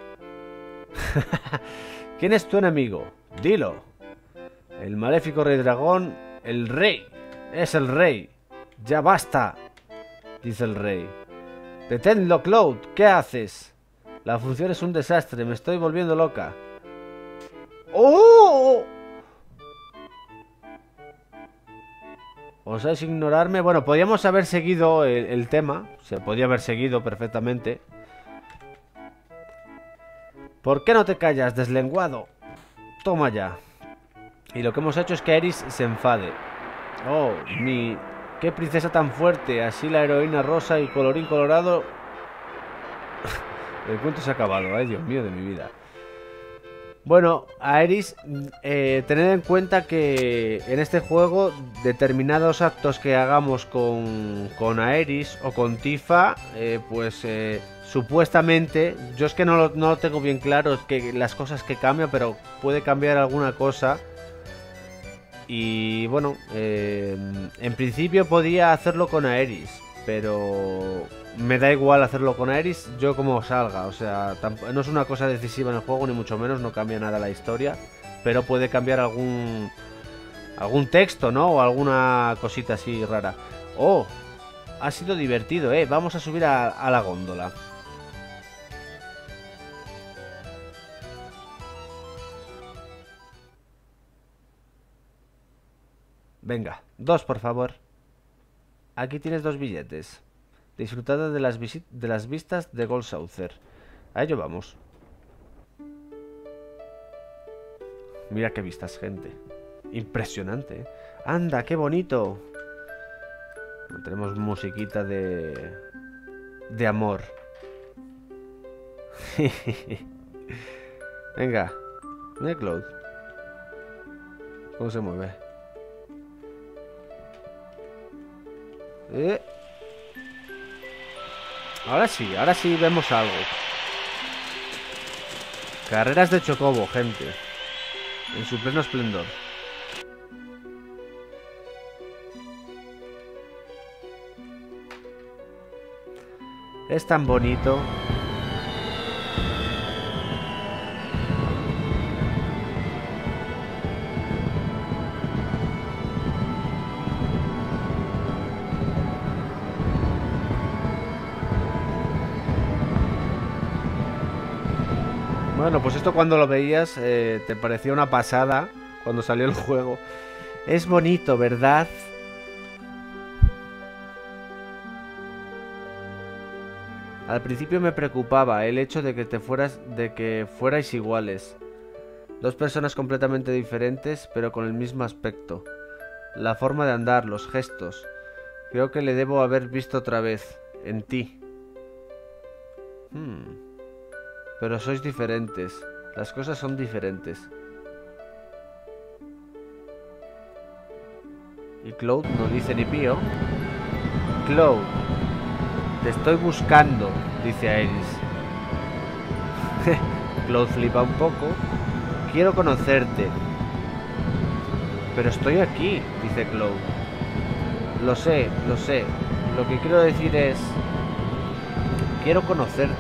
¿Quién es tu enemigo? Dilo. El maléfico rey dragón, el rey. Es el rey. Ya basta, dice el rey. Deténlo, Cloud. ¿Qué haces? La función es un desastre, me estoy volviendo loca. ¡Oh! ¿Osáis ignorarme? Bueno, podríamos haber seguido el tema. Se podía haber seguido perfectamente. ¿Por qué no te callas, deslenguado? Toma ya. Y lo que hemos hecho es que Aerys se enfade. Oh, qué princesa tan fuerte. Así la heroína rosa y colorín colorado. El cuento se ha acabado, ay Dios mío de mi vida. Bueno, Aerys, tened en cuenta que en este juego determinados actos que hagamos con Aerys o con Tifa, supuestamente, yo es que no lo tengo bien claro, es que las cosas que cambian, pero puede cambiar alguna cosa. Y bueno, en principio podía hacerlo con Aerys, pero me da igual hacerlo con Aerys, yo como salga, o sea, no es una cosa decisiva en el juego, ni mucho menos, no cambia nada la historia, pero puede cambiar algún texto, ¿no? O alguna cosita así rara. Oh, ha sido divertido, vamos a subir a la góndola. Venga, 2 por favor. Aquí tienes 2 billetes. Disfrutad de las vistas de Gold Saucer. A ello vamos. Mira qué vistas, gente. Impresionante, ¿eh? Anda, qué bonito. Tenemos musiquita de amor. Venga, mira Cloud. ¿Cómo se mueve? Ahora sí vemos algo. Carreras de chocobo, gente. En su pleno esplendor. Es tan bonito. Bueno, pues esto cuando lo veías te parecía una pasada cuando salió el juego. Es bonito, ¿verdad? Al principio me preocupaba el hecho de que fuerais iguales. Dos personas completamente diferentes, pero con el mismo aspecto. La forma de andar, los gestos. Creo que le debo haber visto otra vez. En ti. Pero sois diferentes. Las cosas son diferentes. Y Cloud no dice ni pío. Cloud, te estoy buscando, dice Aeris. Cloud flipa un poco. Quiero conocerte. Pero estoy aquí, dice Cloud. Lo sé, lo sé. Lo que quiero decir es... quiero conocerte.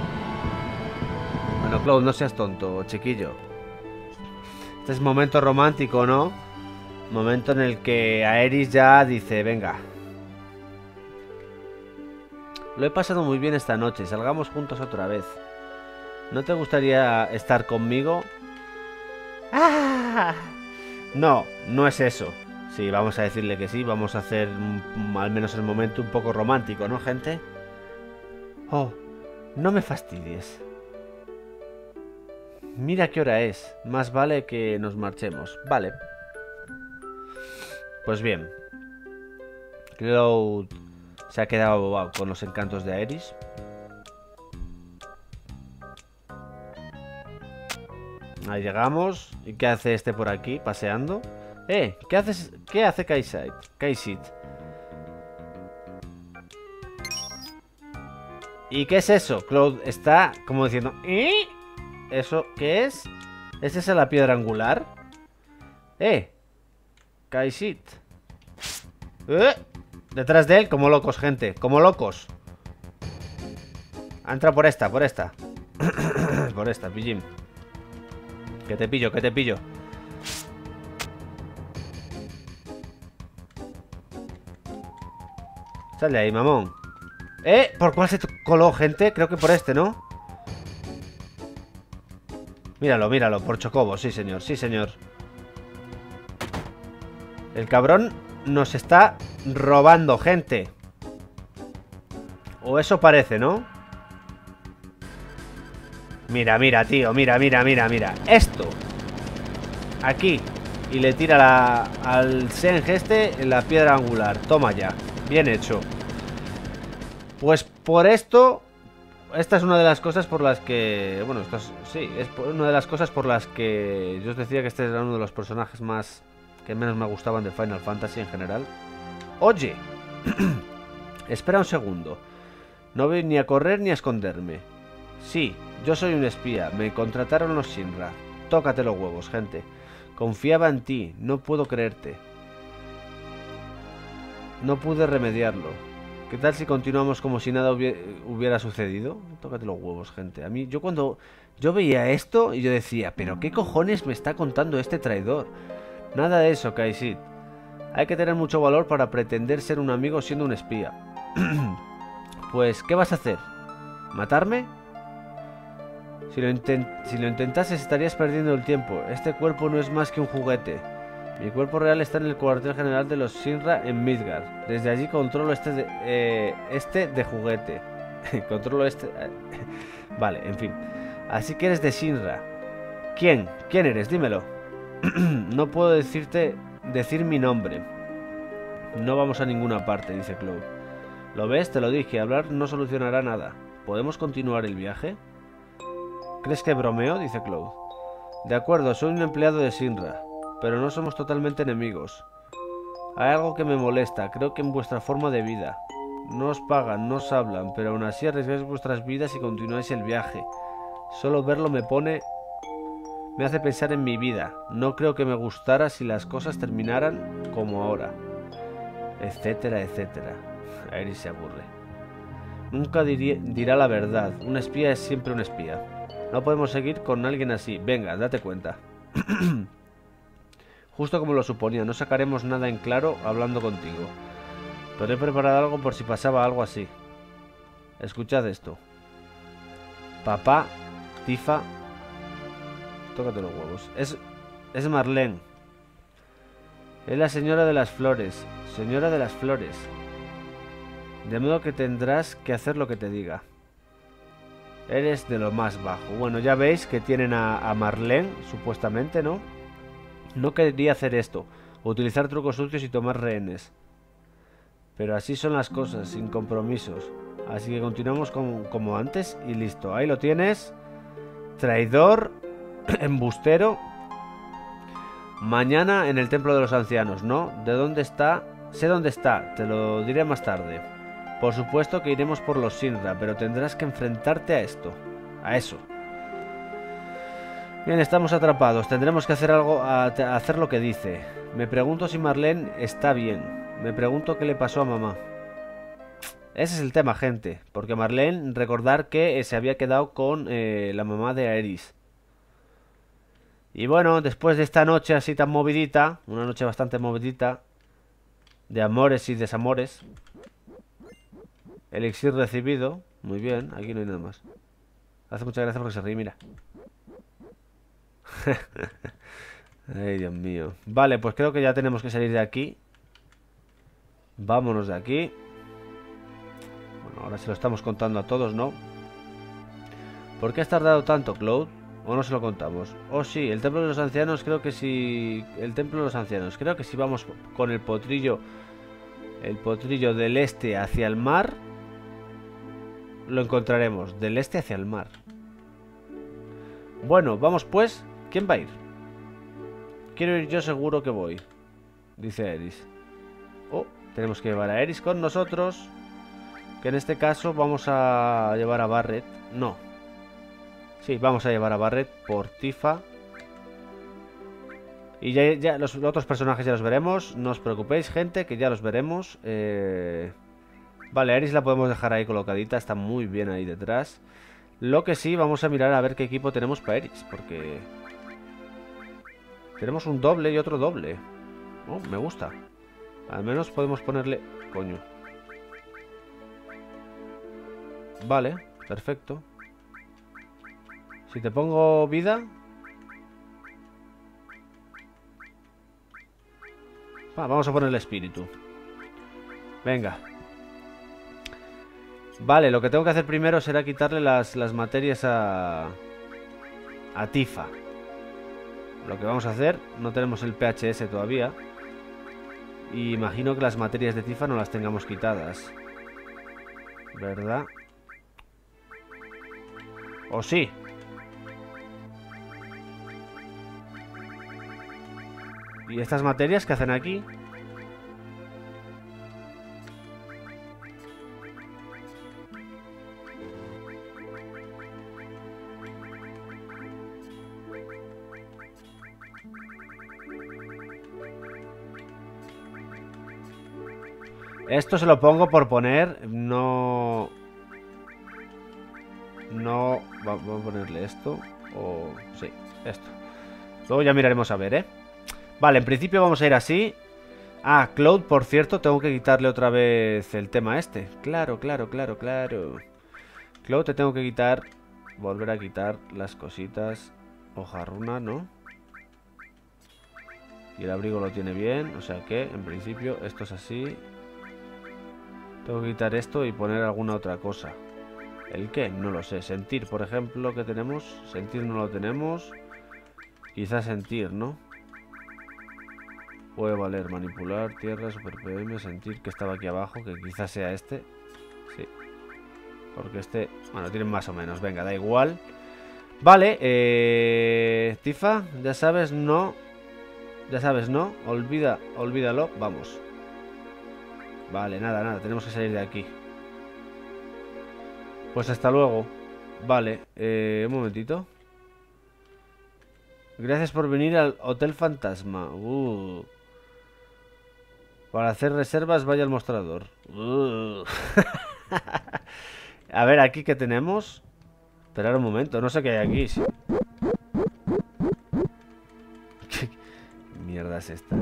Bueno, Cloud, no seas tonto, chiquillo. Este es momento romántico, ¿no? Momento en el que Aeris ya dice, venga. Lo he pasado muy bien esta noche, salgamos juntos otra vez. ¿No te gustaría estar conmigo? ¡Ah! No, no es eso. Sí, vamos a decirle que sí, vamos a hacer al menos el momento un poco romántico, ¿no, gente? Oh, no me fastidies. Mira qué hora es, más vale que nos marchemos. Vale. Pues bien. Cloud se ha quedado bobado con los encantos de Aeris. Ahí llegamos. ¿Y qué hace este por aquí, paseando? ¿Qué haces? ¿Qué hace Kaisit? ¿Y qué es eso? Cloud está como diciendo... ¿Eso qué es? ¿Es esa la piedra angular? Kaisit. Detrás de él, como locos, gente. Como locos. Entra por esta, por esta. Por esta, pillín. Que te pillo, que te pillo. Sal de ahí, mamón. ¿Por cuál se coló, gente? Creo que por este, ¿no? Míralo, míralo, por Chocobo, sí señor, sí señor. El cabrón nos está robando, gente. O eso parece, ¿no? Mira, mira, tío, mira, mira, mira, mira. Esto. Aquí. Y le tira al Seng este en la piedra angular. Toma ya. Bien hecho. Pues por esto... Esta es una de las cosas por las que... Bueno, sí, es una de las cosas por las que yo os decía que este era uno de los personajes más... que menos me gustaban de Final Fantasy en general. Oye. Espera un segundo. No voy ni a correr ni a esconderme. Sí, yo soy un espía. Me contrataron los Shinra. Tócate los huevos, gente. Confiaba en ti. No puedo creerte. No pude remediarlo. ¿Qué tal si continuamos como si nada hubiera sucedido? Tócate los huevos, gente. A mí, yo cuando yo veía esto y yo decía, ¿pero qué cojones me está contando este traidor? Nada de eso, Kaisit. Hay que tener mucho valor para pretender ser un amigo siendo un espía. Pues, ¿qué vas a hacer? ¿Matarme? Si lo intentases estarías perdiendo el tiempo. Este cuerpo no es más que un juguete. Mi cuerpo real está en el cuartel general de los Shinra en Midgard. Desde allí controlo este de juguete. Controlo este... Vale, en fin. Así que eres de Shinra. ¿Quién? ¿Quién eres? Dímelo. No puedo decir mi nombre. No vamos a ninguna parte, dice Cloud. ¿Lo ves? Te lo dije. Hablar no solucionará nada. ¿Podemos continuar el viaje? ¿Crees que bromeo? Dice Cloud. De acuerdo, soy un empleado de Shinra. Pero no somos totalmente enemigos. Hay algo que me molesta, creo que en vuestra forma de vida. No os pagan, no os hablan, pero aún así arriesgáis vuestras vidas y continuáis el viaje. Solo verlo me hace pensar en mi vida. No creo que me gustara si las cosas terminaran como ahora. Etcétera, etcétera. Aeris se aburre. Nunca dirá la verdad. Un espía es siempre un espía. No podemos seguir con alguien así. Venga, date cuenta. Justo como lo suponía, no sacaremos nada en claro hablando contigo. Pero he preparado algo por si pasaba algo así. Escuchad esto. Papá, Tifa... Tócate los huevos. Es Marlene. Es la señora de las flores. Señora de las flores. De modo que tendrás que hacer lo que te diga. Eres de lo más bajo. Bueno, ya veis que tienen a Marlene, supuestamente, ¿no? No quería hacer esto. Utilizar trucos sucios y tomar rehenes. Pero así son las cosas, sin compromisos. Así que continuamos como antes y listo. Ahí lo tienes. Traidor, embustero. Mañana en el templo de los ancianos, ¿no? ¿De dónde está? Sé dónde está, te lo diré más tarde. Por supuesto que iremos por los Sinra, pero tendrás que enfrentarte a esto. A eso. Bien, estamos atrapados. Tendremos que hacer algo, hacer lo que dice. Me pregunto si Marlene está bien. Me pregunto qué le pasó a mamá. Ese es el tema, gente. Porque Marlene, recordar que se había quedado con la mamá de Aerys. Y bueno, después de esta noche así tan movidita, una noche bastante movidita, de amores y desamores. Elixir recibido. Muy bien, aquí no hay nada más. Hace mucha gracia porque se ríe, mira. Ay, Dios mío. Vale, pues creo que ya tenemos que salir de aquí. Vámonos de aquí. Bueno, ahora se lo estamos contando a todos, ¿no? ¿Por qué has tardado tanto, Cloud? ¿O no se lo contamos? Oh, sí, el templo de los ancianos, creo que sí. El templo de los ancianos, creo que si vamos con el potrillo. El potrillo del este hacia el mar. Lo encontraremos, del este hacia el mar. Bueno, vamos pues. ¿Quién va a ir? Quiero ir yo, seguro que voy, dice Aerys. Oh, tenemos que llevar a Aerys con nosotros. Que en este caso vamos a llevar a Barret. No. Sí, vamos a llevar a Barret por Tifa. Y ya los otros personajes ya los veremos. No os preocupéis, gente, que ya los veremos. Vale, Aerys la podemos dejar ahí colocadita. Está muy bien ahí detrás. Lo que sí, vamos a mirar a ver qué equipo tenemos para Aerys. Porque tenemos un doble y otro doble. Oh, me gusta. Al menos podemos ponerle... Coño. Vale, perfecto. Si te pongo vida... vamos a ponerle espíritu. Venga. Vale, lo que tengo que hacer primero será quitarle las materias a Tifa. Lo que vamos a hacer, no tenemos el PHS todavía. Y imagino que las materias de Tifa no las tengamos quitadas, ¿verdad? ¿O sí? ¿Y estas materias qué hacen aquí? Esto se lo pongo por poner. No... No... Vamos a ponerle esto. O... sí, esto. Luego ya miraremos a ver, ¿eh? Vale, en principio vamos a ir así. Ah, Cloud, por cierto, tengo que quitarle otra vez el tema este. Claro. Cloud, te tengo que quitar... volver a quitar las cositas. Hoja runa, ¿no? Y el abrigo lo tiene bien. O sea que, en principio, esto es así. Tengo que quitar esto y poner alguna otra cosa. ¿El qué? No lo sé. Sentir, por ejemplo, ¿qué tenemos? Sentir no lo tenemos. Quizás sentir, ¿no? Puede valer manipular, tierra, super PM, sentir, que estaba aquí abajo, que quizás sea este. Sí. Porque este... bueno, tienen más o menos. Venga, da igual. Vale, Tifa, ya sabes, no. Ya sabes, no. Olvídalo. Vamos. Vale, nada. Tenemos que salir de aquí. Pues hasta luego. Vale, un momentito. Gracias por venir al Hotel Fantasma. Para hacer reservas, vaya al mostrador. A ver, aquí que tenemos. Esperar un momento, no sé qué hay aquí. Sí. ¿Qué mierda es esta?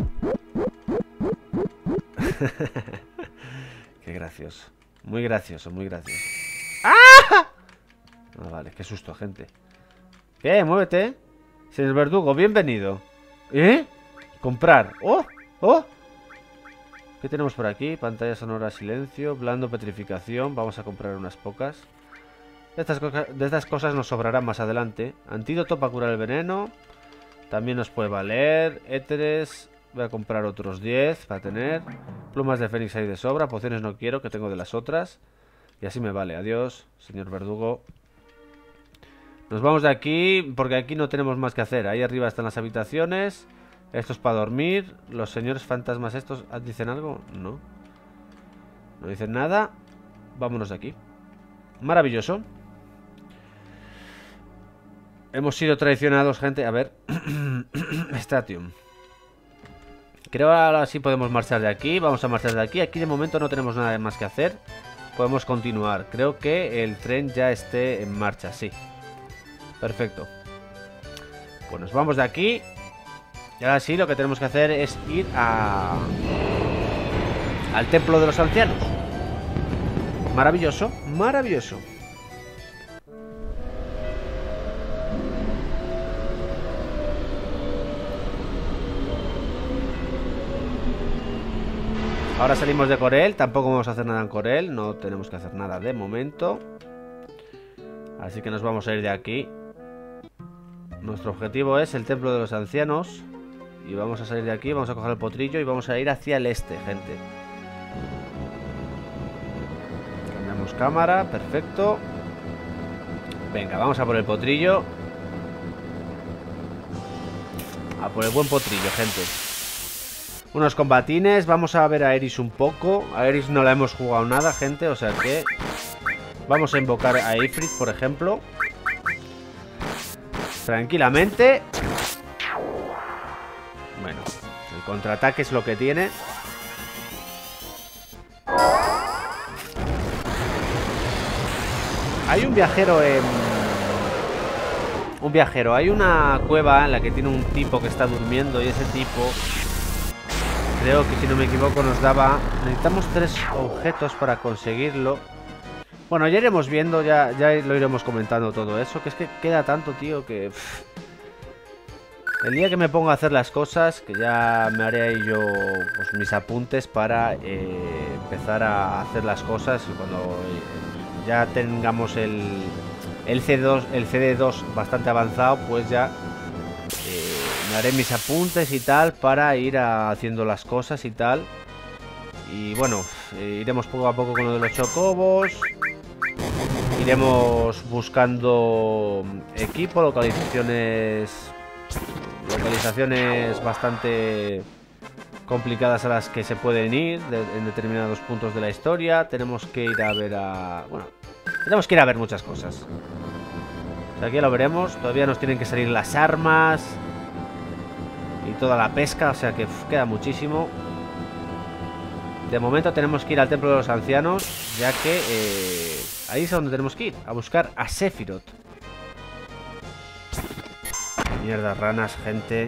Qué gracioso. Muy gracioso. ¡Ah! Ah, vale, qué susto, gente. ¿Qué? Muévete. Señor Verdugo, bienvenido. ¿Eh? Comprar. ¡Oh! ¿Qué tenemos por aquí? Pantalla sonora, silencio, blando, petrificación. Vamos a comprar unas pocas. De estas cosas nos sobrarán más adelante. Antídoto para curar el veneno. También nos puede valer. Éteres. Voy a comprar otros 10 para tener. Plumas de fénix hay de sobra. Pociones no quiero, que tengo de las otras. Y así me vale. Adiós, señor verdugo. Nos vamos de aquí porque aquí no tenemos más que hacer. Ahí arriba están las habitaciones. Esto es para dormir. Los señores fantasmas estos ¿dicen algo? No. No dicen nada. Vámonos de aquí. Maravilloso. Hemos sido traicionados, gente. A ver. Statium. Creo ahora sí podemos marchar de aquí. Vamos a marchar de aquí. Aquí de momento no tenemos nada más que hacer. Podemos continuar. Creo que el tren ya esté en marcha, sí. Perfecto. Pues nos vamos de aquí. Y ahora sí, lo que tenemos que hacer es ir al templo de los ancianos. Maravilloso, maravilloso. Ahora salimos de Corel. Tampoco vamos a hacer nada en Corel. No tenemos que hacer nada de momento. Así que nos vamos a ir de aquí. Nuestro objetivo es el templo de los ancianos. Y vamos a salir de aquí. Vamos a coger el potrillo y vamos a ir hacia el este, gente. Cambiamos cámara, perfecto. Venga, vamos a por el potrillo. A por el buen potrillo, gente. Unos combatines, vamos a ver a Eris un poco. A Eris no la hemos jugado nada, gente, o sea que vamos a invocar a Ifrit, por ejemplo. Tranquilamente. Bueno, el contraataque es lo que tiene. Hay un viajero en... Un viajero, hay una cueva en la que tiene un tipo que está durmiendo y ese tipo... Creo que si no me equivoco nos daba... Necesitamos 3 objetos para conseguirlo. Bueno, ya iremos viendo, ya lo iremos comentando todo eso. Que es que queda tanto, tío, que... El día que me ponga a hacer las cosas, que ya me haré ahí yo pues, mis apuntes para empezar a hacer las cosas. Cuando ya tengamos el CD2 bastante avanzado, pues ya... me haré mis apuntes y tal para ir haciendo las cosas y tal. Y bueno, iremos poco a poco con lo de los chocobos. Iremos buscando equipo, localizaciones bastante complicadas a las que se pueden ir en determinados puntos de la historia. Tenemos que ir a ver bueno, tenemos que ir a ver muchas cosas. O sea, aquí ya lo veremos. Todavía nos tienen que salir las armas y toda la pesca, o sea que queda muchísimo. De momento tenemos que ir al templo de los ancianos, ya que ahí es a donde tenemos que ir, a buscar a Sephiroth. Mierda, ranas, gente.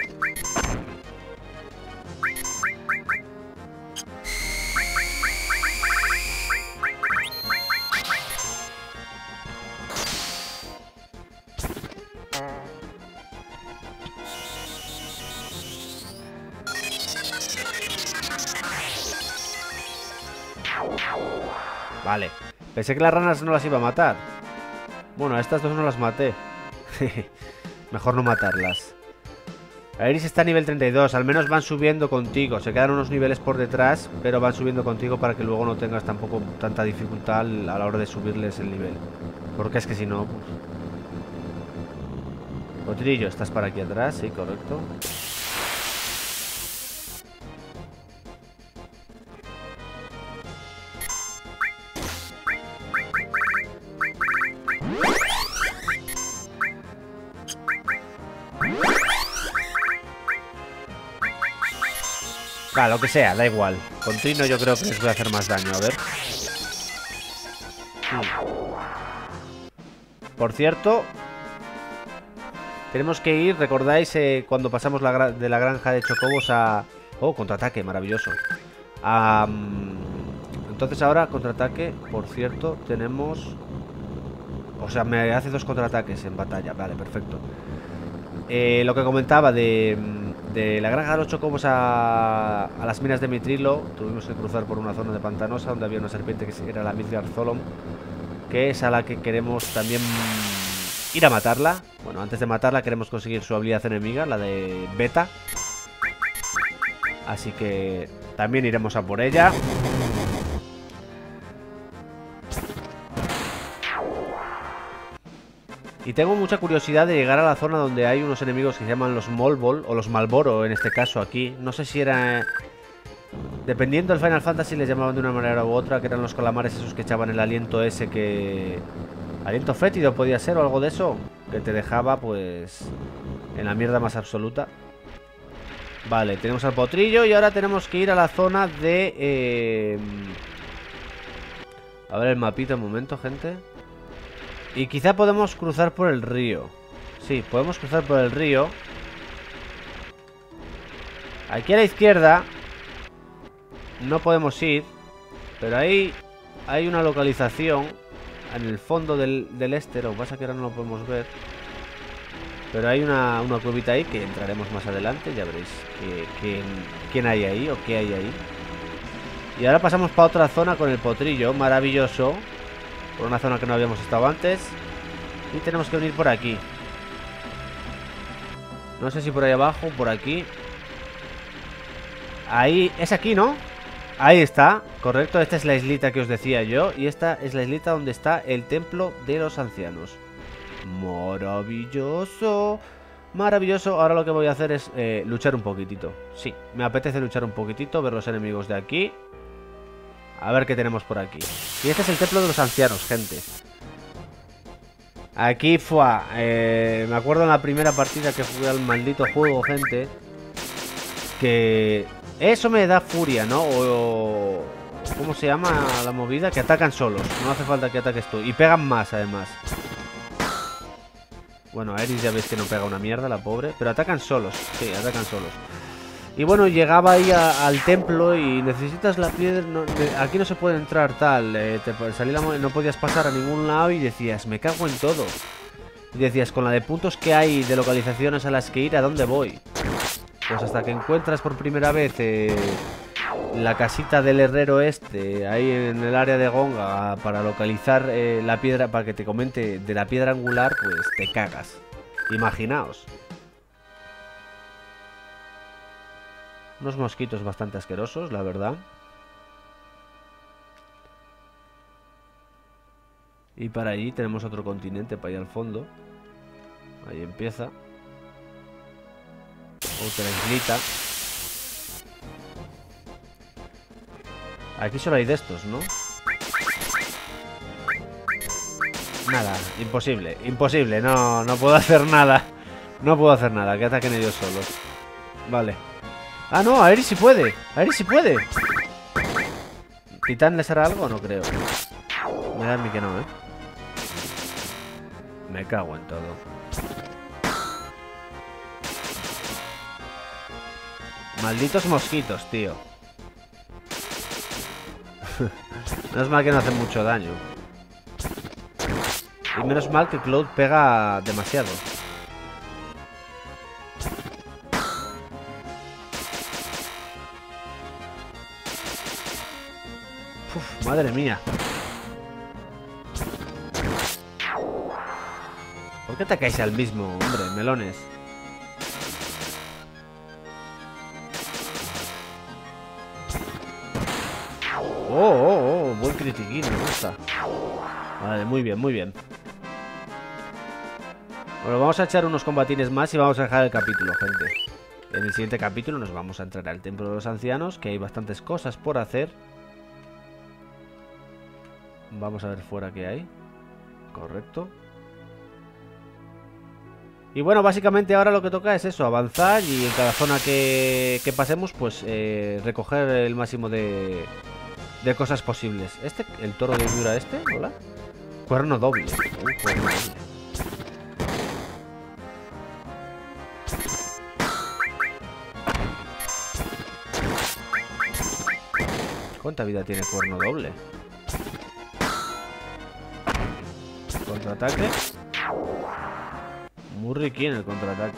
Vale, pensé que las ranas no las iba a matar. Bueno, a estas dos no las maté. Mejor no matarlas. Iris está a nivel 32, al menos van subiendo contigo. Se quedan unos niveles por detrás, pero van subiendo contigo para que luego no tengas tampoco tanta dificultad a la hora de subirles el nivel. Porque es que si no... Pues... Potrillo, estás para aquí atrás, sí, correcto. Lo que sea, da igual. Con Trino yo creo que les voy a hacer más daño, a ver. Por cierto, tenemos que ir, ¿recordáis cuando pasamos de la granja de chocobos a... Oh, contraataque, maravilloso. Entonces ahora, contraataque, por cierto, tenemos... O sea, me hace 2 contraataques en batalla, vale, perfecto. Lo que comentaba de la granja de los chocobos a las minas de Mitrilo. Tuvimos que cruzar por una zona de pantanosa donde había una serpiente que era la Midgard Zolom. que es a la que queremos también ir a matarla. Bueno, antes de matarla queremos conseguir su habilidad enemiga, la de Beta. Así que también iremos a por ella. Y tengo mucha curiosidad de llegar a la zona donde hay unos enemigos que se llaman los Molbol, o los Malboro en este caso aquí. No sé si era... Dependiendo del Final Fantasy les llamaban de una manera u otra, que eran los calamares esos que echaban el aliento ese que... Aliento fétido podía ser o algo de eso, que te dejaba pues en la mierda más absoluta. Vale, tenemos al potrillo y ahora tenemos que ir a la zona de... A ver el mapita un momento, gente. Y quizá podemos cruzar por el río. Sí, podemos cruzar por el río. Aquí a la izquierda no podemos ir, pero ahí hay una localización en el fondo del este. Lo que pasa es que ahora no lo podemos ver, pero hay una cuevita ahí que entraremos más adelante. Ya veréis quién hay ahí o qué hay ahí. Y ahora pasamos para otra zona con el potrillo, maravilloso. Por una zona que no habíamos estado antes. Y tenemos que venir por aquí. No sé si por ahí abajo o por aquí. Ahí, es aquí, ¿no? Ahí está, correcto, esta es la islita que os decía yo. Y esta es la islita donde está el templo de los ancianos. Maravilloso. Maravilloso, ahora lo que voy a hacer es luchar un poquitito. Sí, me apetece luchar un poquitito, ver los enemigos de aquí. A ver qué tenemos por aquí. Y este es el templo de los ancianos, gente. Aquí fue... me acuerdo en la primera partida que jugué al maldito juego, gente, que... Eso me da furia, ¿no? O... ¿Cómo se llama la movida? Que atacan solos. No hace falta que ataques tú. Y pegan más, además. Bueno, Aeris ya veis que no pega una mierda, la pobre. Pero atacan solos. Sí, atacan solos. Y bueno, llegaba ahí al templo y necesitas la piedra... No, aquí no se puede entrar tal. No podías pasar a ningún lado y decías, me cago en todo. Y decías, con la de puntos que hay de localizaciones a las que ir, ¿a dónde voy? Pues hasta que encuentras por primera vez la casita del herrero este, ahí en el área de Gonga, para localizar la piedra, para que te comente de la piedra angular, pues te cagas. Imaginaos. Unos mosquitos bastante asquerosos, la verdad. Y para allí tenemos otro continente, para allá al fondo. Ahí empieza. Otra islita. Aquí solo hay de estos, ¿no? Nada, imposible, imposible, no puedo hacer nada. No puedo hacer nada, que ataquen ellos solos. Vale. Ah, no, Aeris sí puede. Aeris sí puede. ¿Titán les hará algo? No creo. Me da a mí que no, ¿eh? Me cago en todo. Malditos mosquitos, tío. Menos mal que no hacen mucho daño. Y menos mal que Cloud pega demasiado. Uf, madre mía. ¿Por qué atacáis al mismo, hombre, melones? Oh, buen critiquín, me gusta. Vale, muy bien, muy bien. Bueno, vamos a echar unos combatines más y vamos a dejar el capítulo, gente. En el siguiente capítulo nos vamos a entrar al templo de los ancianos, que hay bastantes cosas por hacer. Vamos a ver fuera qué hay. Correcto. Y bueno, básicamente ahora lo que toca es eso, avanzar y en cada zona que pasemos, pues recoger el máximo de cosas posibles. El toro de Miura este, hola. Cuerno doble. Cuerno doble. ¿Cuánta vida tiene cuerno doble? Contraataque. Muy riqui en el contraataque.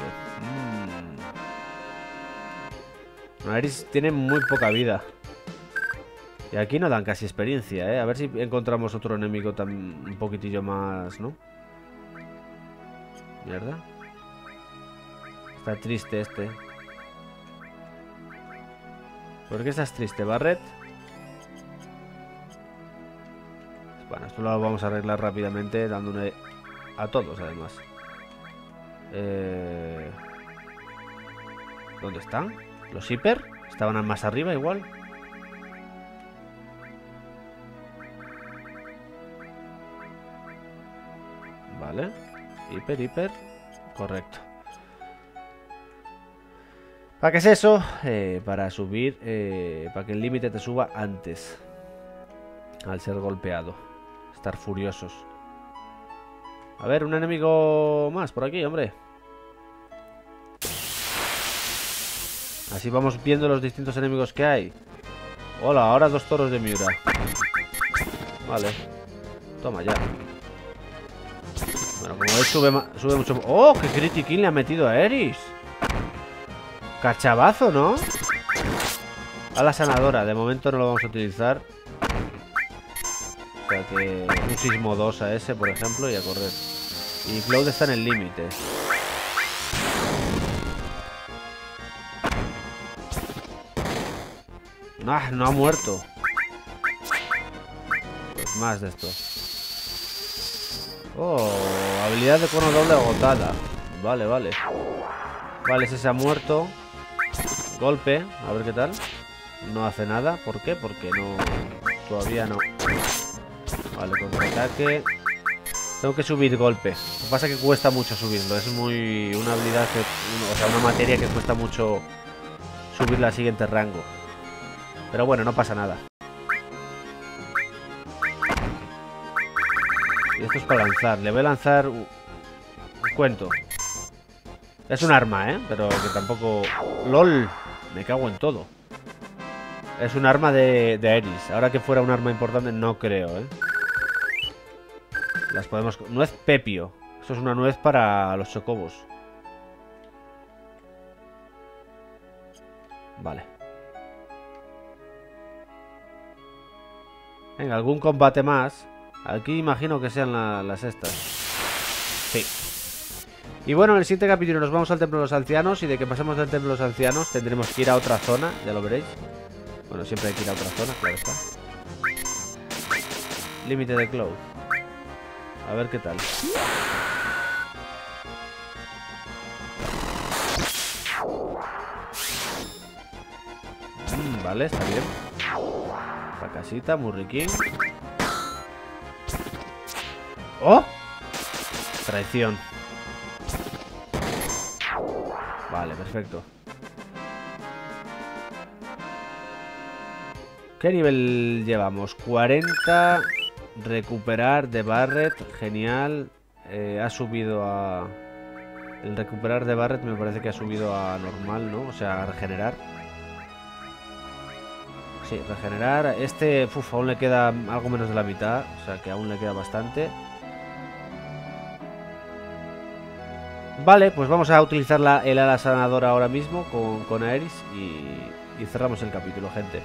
Aeris tiene muy poca vida. Y aquí no dan casi experiencia, ¿eh? A ver si encontramos otro enemigo un poquitillo más, ¿no? Mierda. Está triste este. ¿Por qué estás triste, Barret? Bueno, esto lo vamos a arreglar rápidamente dándole a todos, además. ¿Dónde están? ¿Los hiper? ¿Estaban más arriba igual? Vale. Hiper. Correcto. ¿Para qué es eso? Para subir, para que el límite te suba antes. Al ser golpeado. Estar furiosos. A ver, un enemigo más por aquí, hombre. Así vamos viendo los distintos enemigos que hay. Hola, ahora 2 toros de Miura. Vale. Toma ya. Bueno, como veis sube mucho. ¡Oh! ¡Qué critiquín le ha metido a Eris! Cachabazo, ¿no? A la sanadora. De momento no lo vamos a utilizar. O sea que un sismo 2 a ese, por ejemplo, y a correr. Y Cloud está en el límite. No ha muerto. Pues más de esto. Oh, habilidad de cono doble agotada. Vale. Vale, ese se ha muerto. Golpe, a ver qué tal. No hace nada, ¿por qué? Porque no... Todavía no. Vale, contraataque. Tengo que subir golpe. Lo que pasa es que cuesta mucho subirlo. Es muy... una habilidad que... o sea, una materia que cuesta mucho subirla al siguiente rango. Pero bueno, no pasa nada. Y esto es para lanzar. Le voy a lanzar... un cuento. Es un arma, ¿eh? Pero que tampoco... ¡Lol! Me cago en todo. Es un arma de Eris. Ahora que fuera un arma importante, no creo, ¿eh? Las podemos... Nuez Pepio. Esto es una nuez para los chocobos. Vale. Venga, algún combate más. Aquí imagino que sean las estas. Sí. Y bueno, en el siguiente capítulo nos vamos al Templo de los Ancianos. Y de que pasemos del Templo de los Ancianos tendremos que ir a otra zona. Ya lo veréis. Bueno, siempre hay que ir a otra zona, claro está. Límite de Cloud. A ver qué tal. Vale, está bien. La casita, Murriquín. ¡Oh! Traición. Vale, perfecto. ¿Qué nivel llevamos? 40. Recuperar de Barret. Genial. Ha subido a... El recuperar de Barret me parece que ha subido a normal, ¿no? O sea, a regenerar. Sí, regenerar. Este, aún le queda algo menos de la mitad. O sea, que aún le queda bastante. Vale, pues vamos a utilizar el ala sanadora ahora mismo con Aeris y cerramos el capítulo, gente.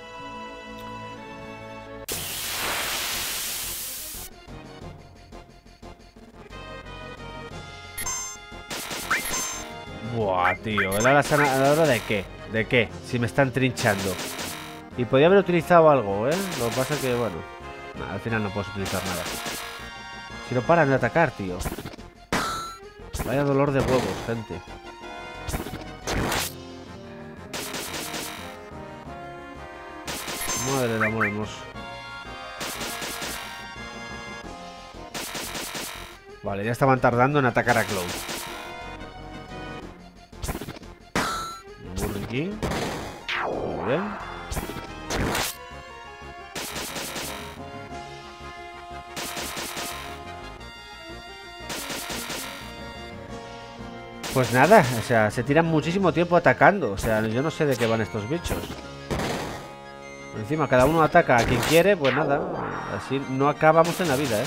Buah, tío, ¿el ala sanadora de qué? ¿De qué? Si me están trinchando. Y podía haber utilizado algo, ¿eh? Lo que pasa es que, bueno, al final no puedes utilizar nada. Si no paran de atacar, tío. Vaya dolor de huevos, gente. Madre del amor hermoso. Vale, ya estaban tardando en atacar a Cloud. Murriquín. Muy bien. Pues nada, o sea, se tiran muchísimo tiempo atacando. O sea, yo no sé de qué van estos bichos. Encima, cada uno ataca a quien quiere, pues nada. Así no acabamos en la vida, ¿eh?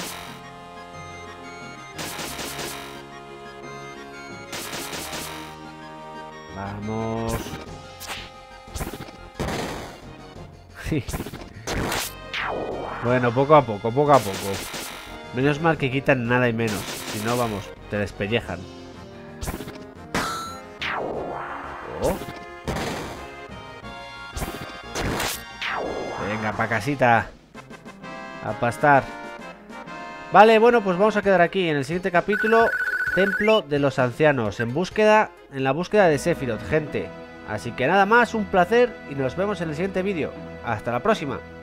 Vamos. Bueno, poco a poco, poco a poco. Menos mal que quitan nada y menos. Si no, vamos, te despellejan. Oh. Venga, pa' casita. A pastar. Vale, bueno, pues vamos a quedar aquí. En el siguiente capítulo, Templo de los Ancianos. En la búsqueda de Sephiroth, gente. Así que nada más, un placer y nos vemos en el siguiente vídeo. Hasta la próxima.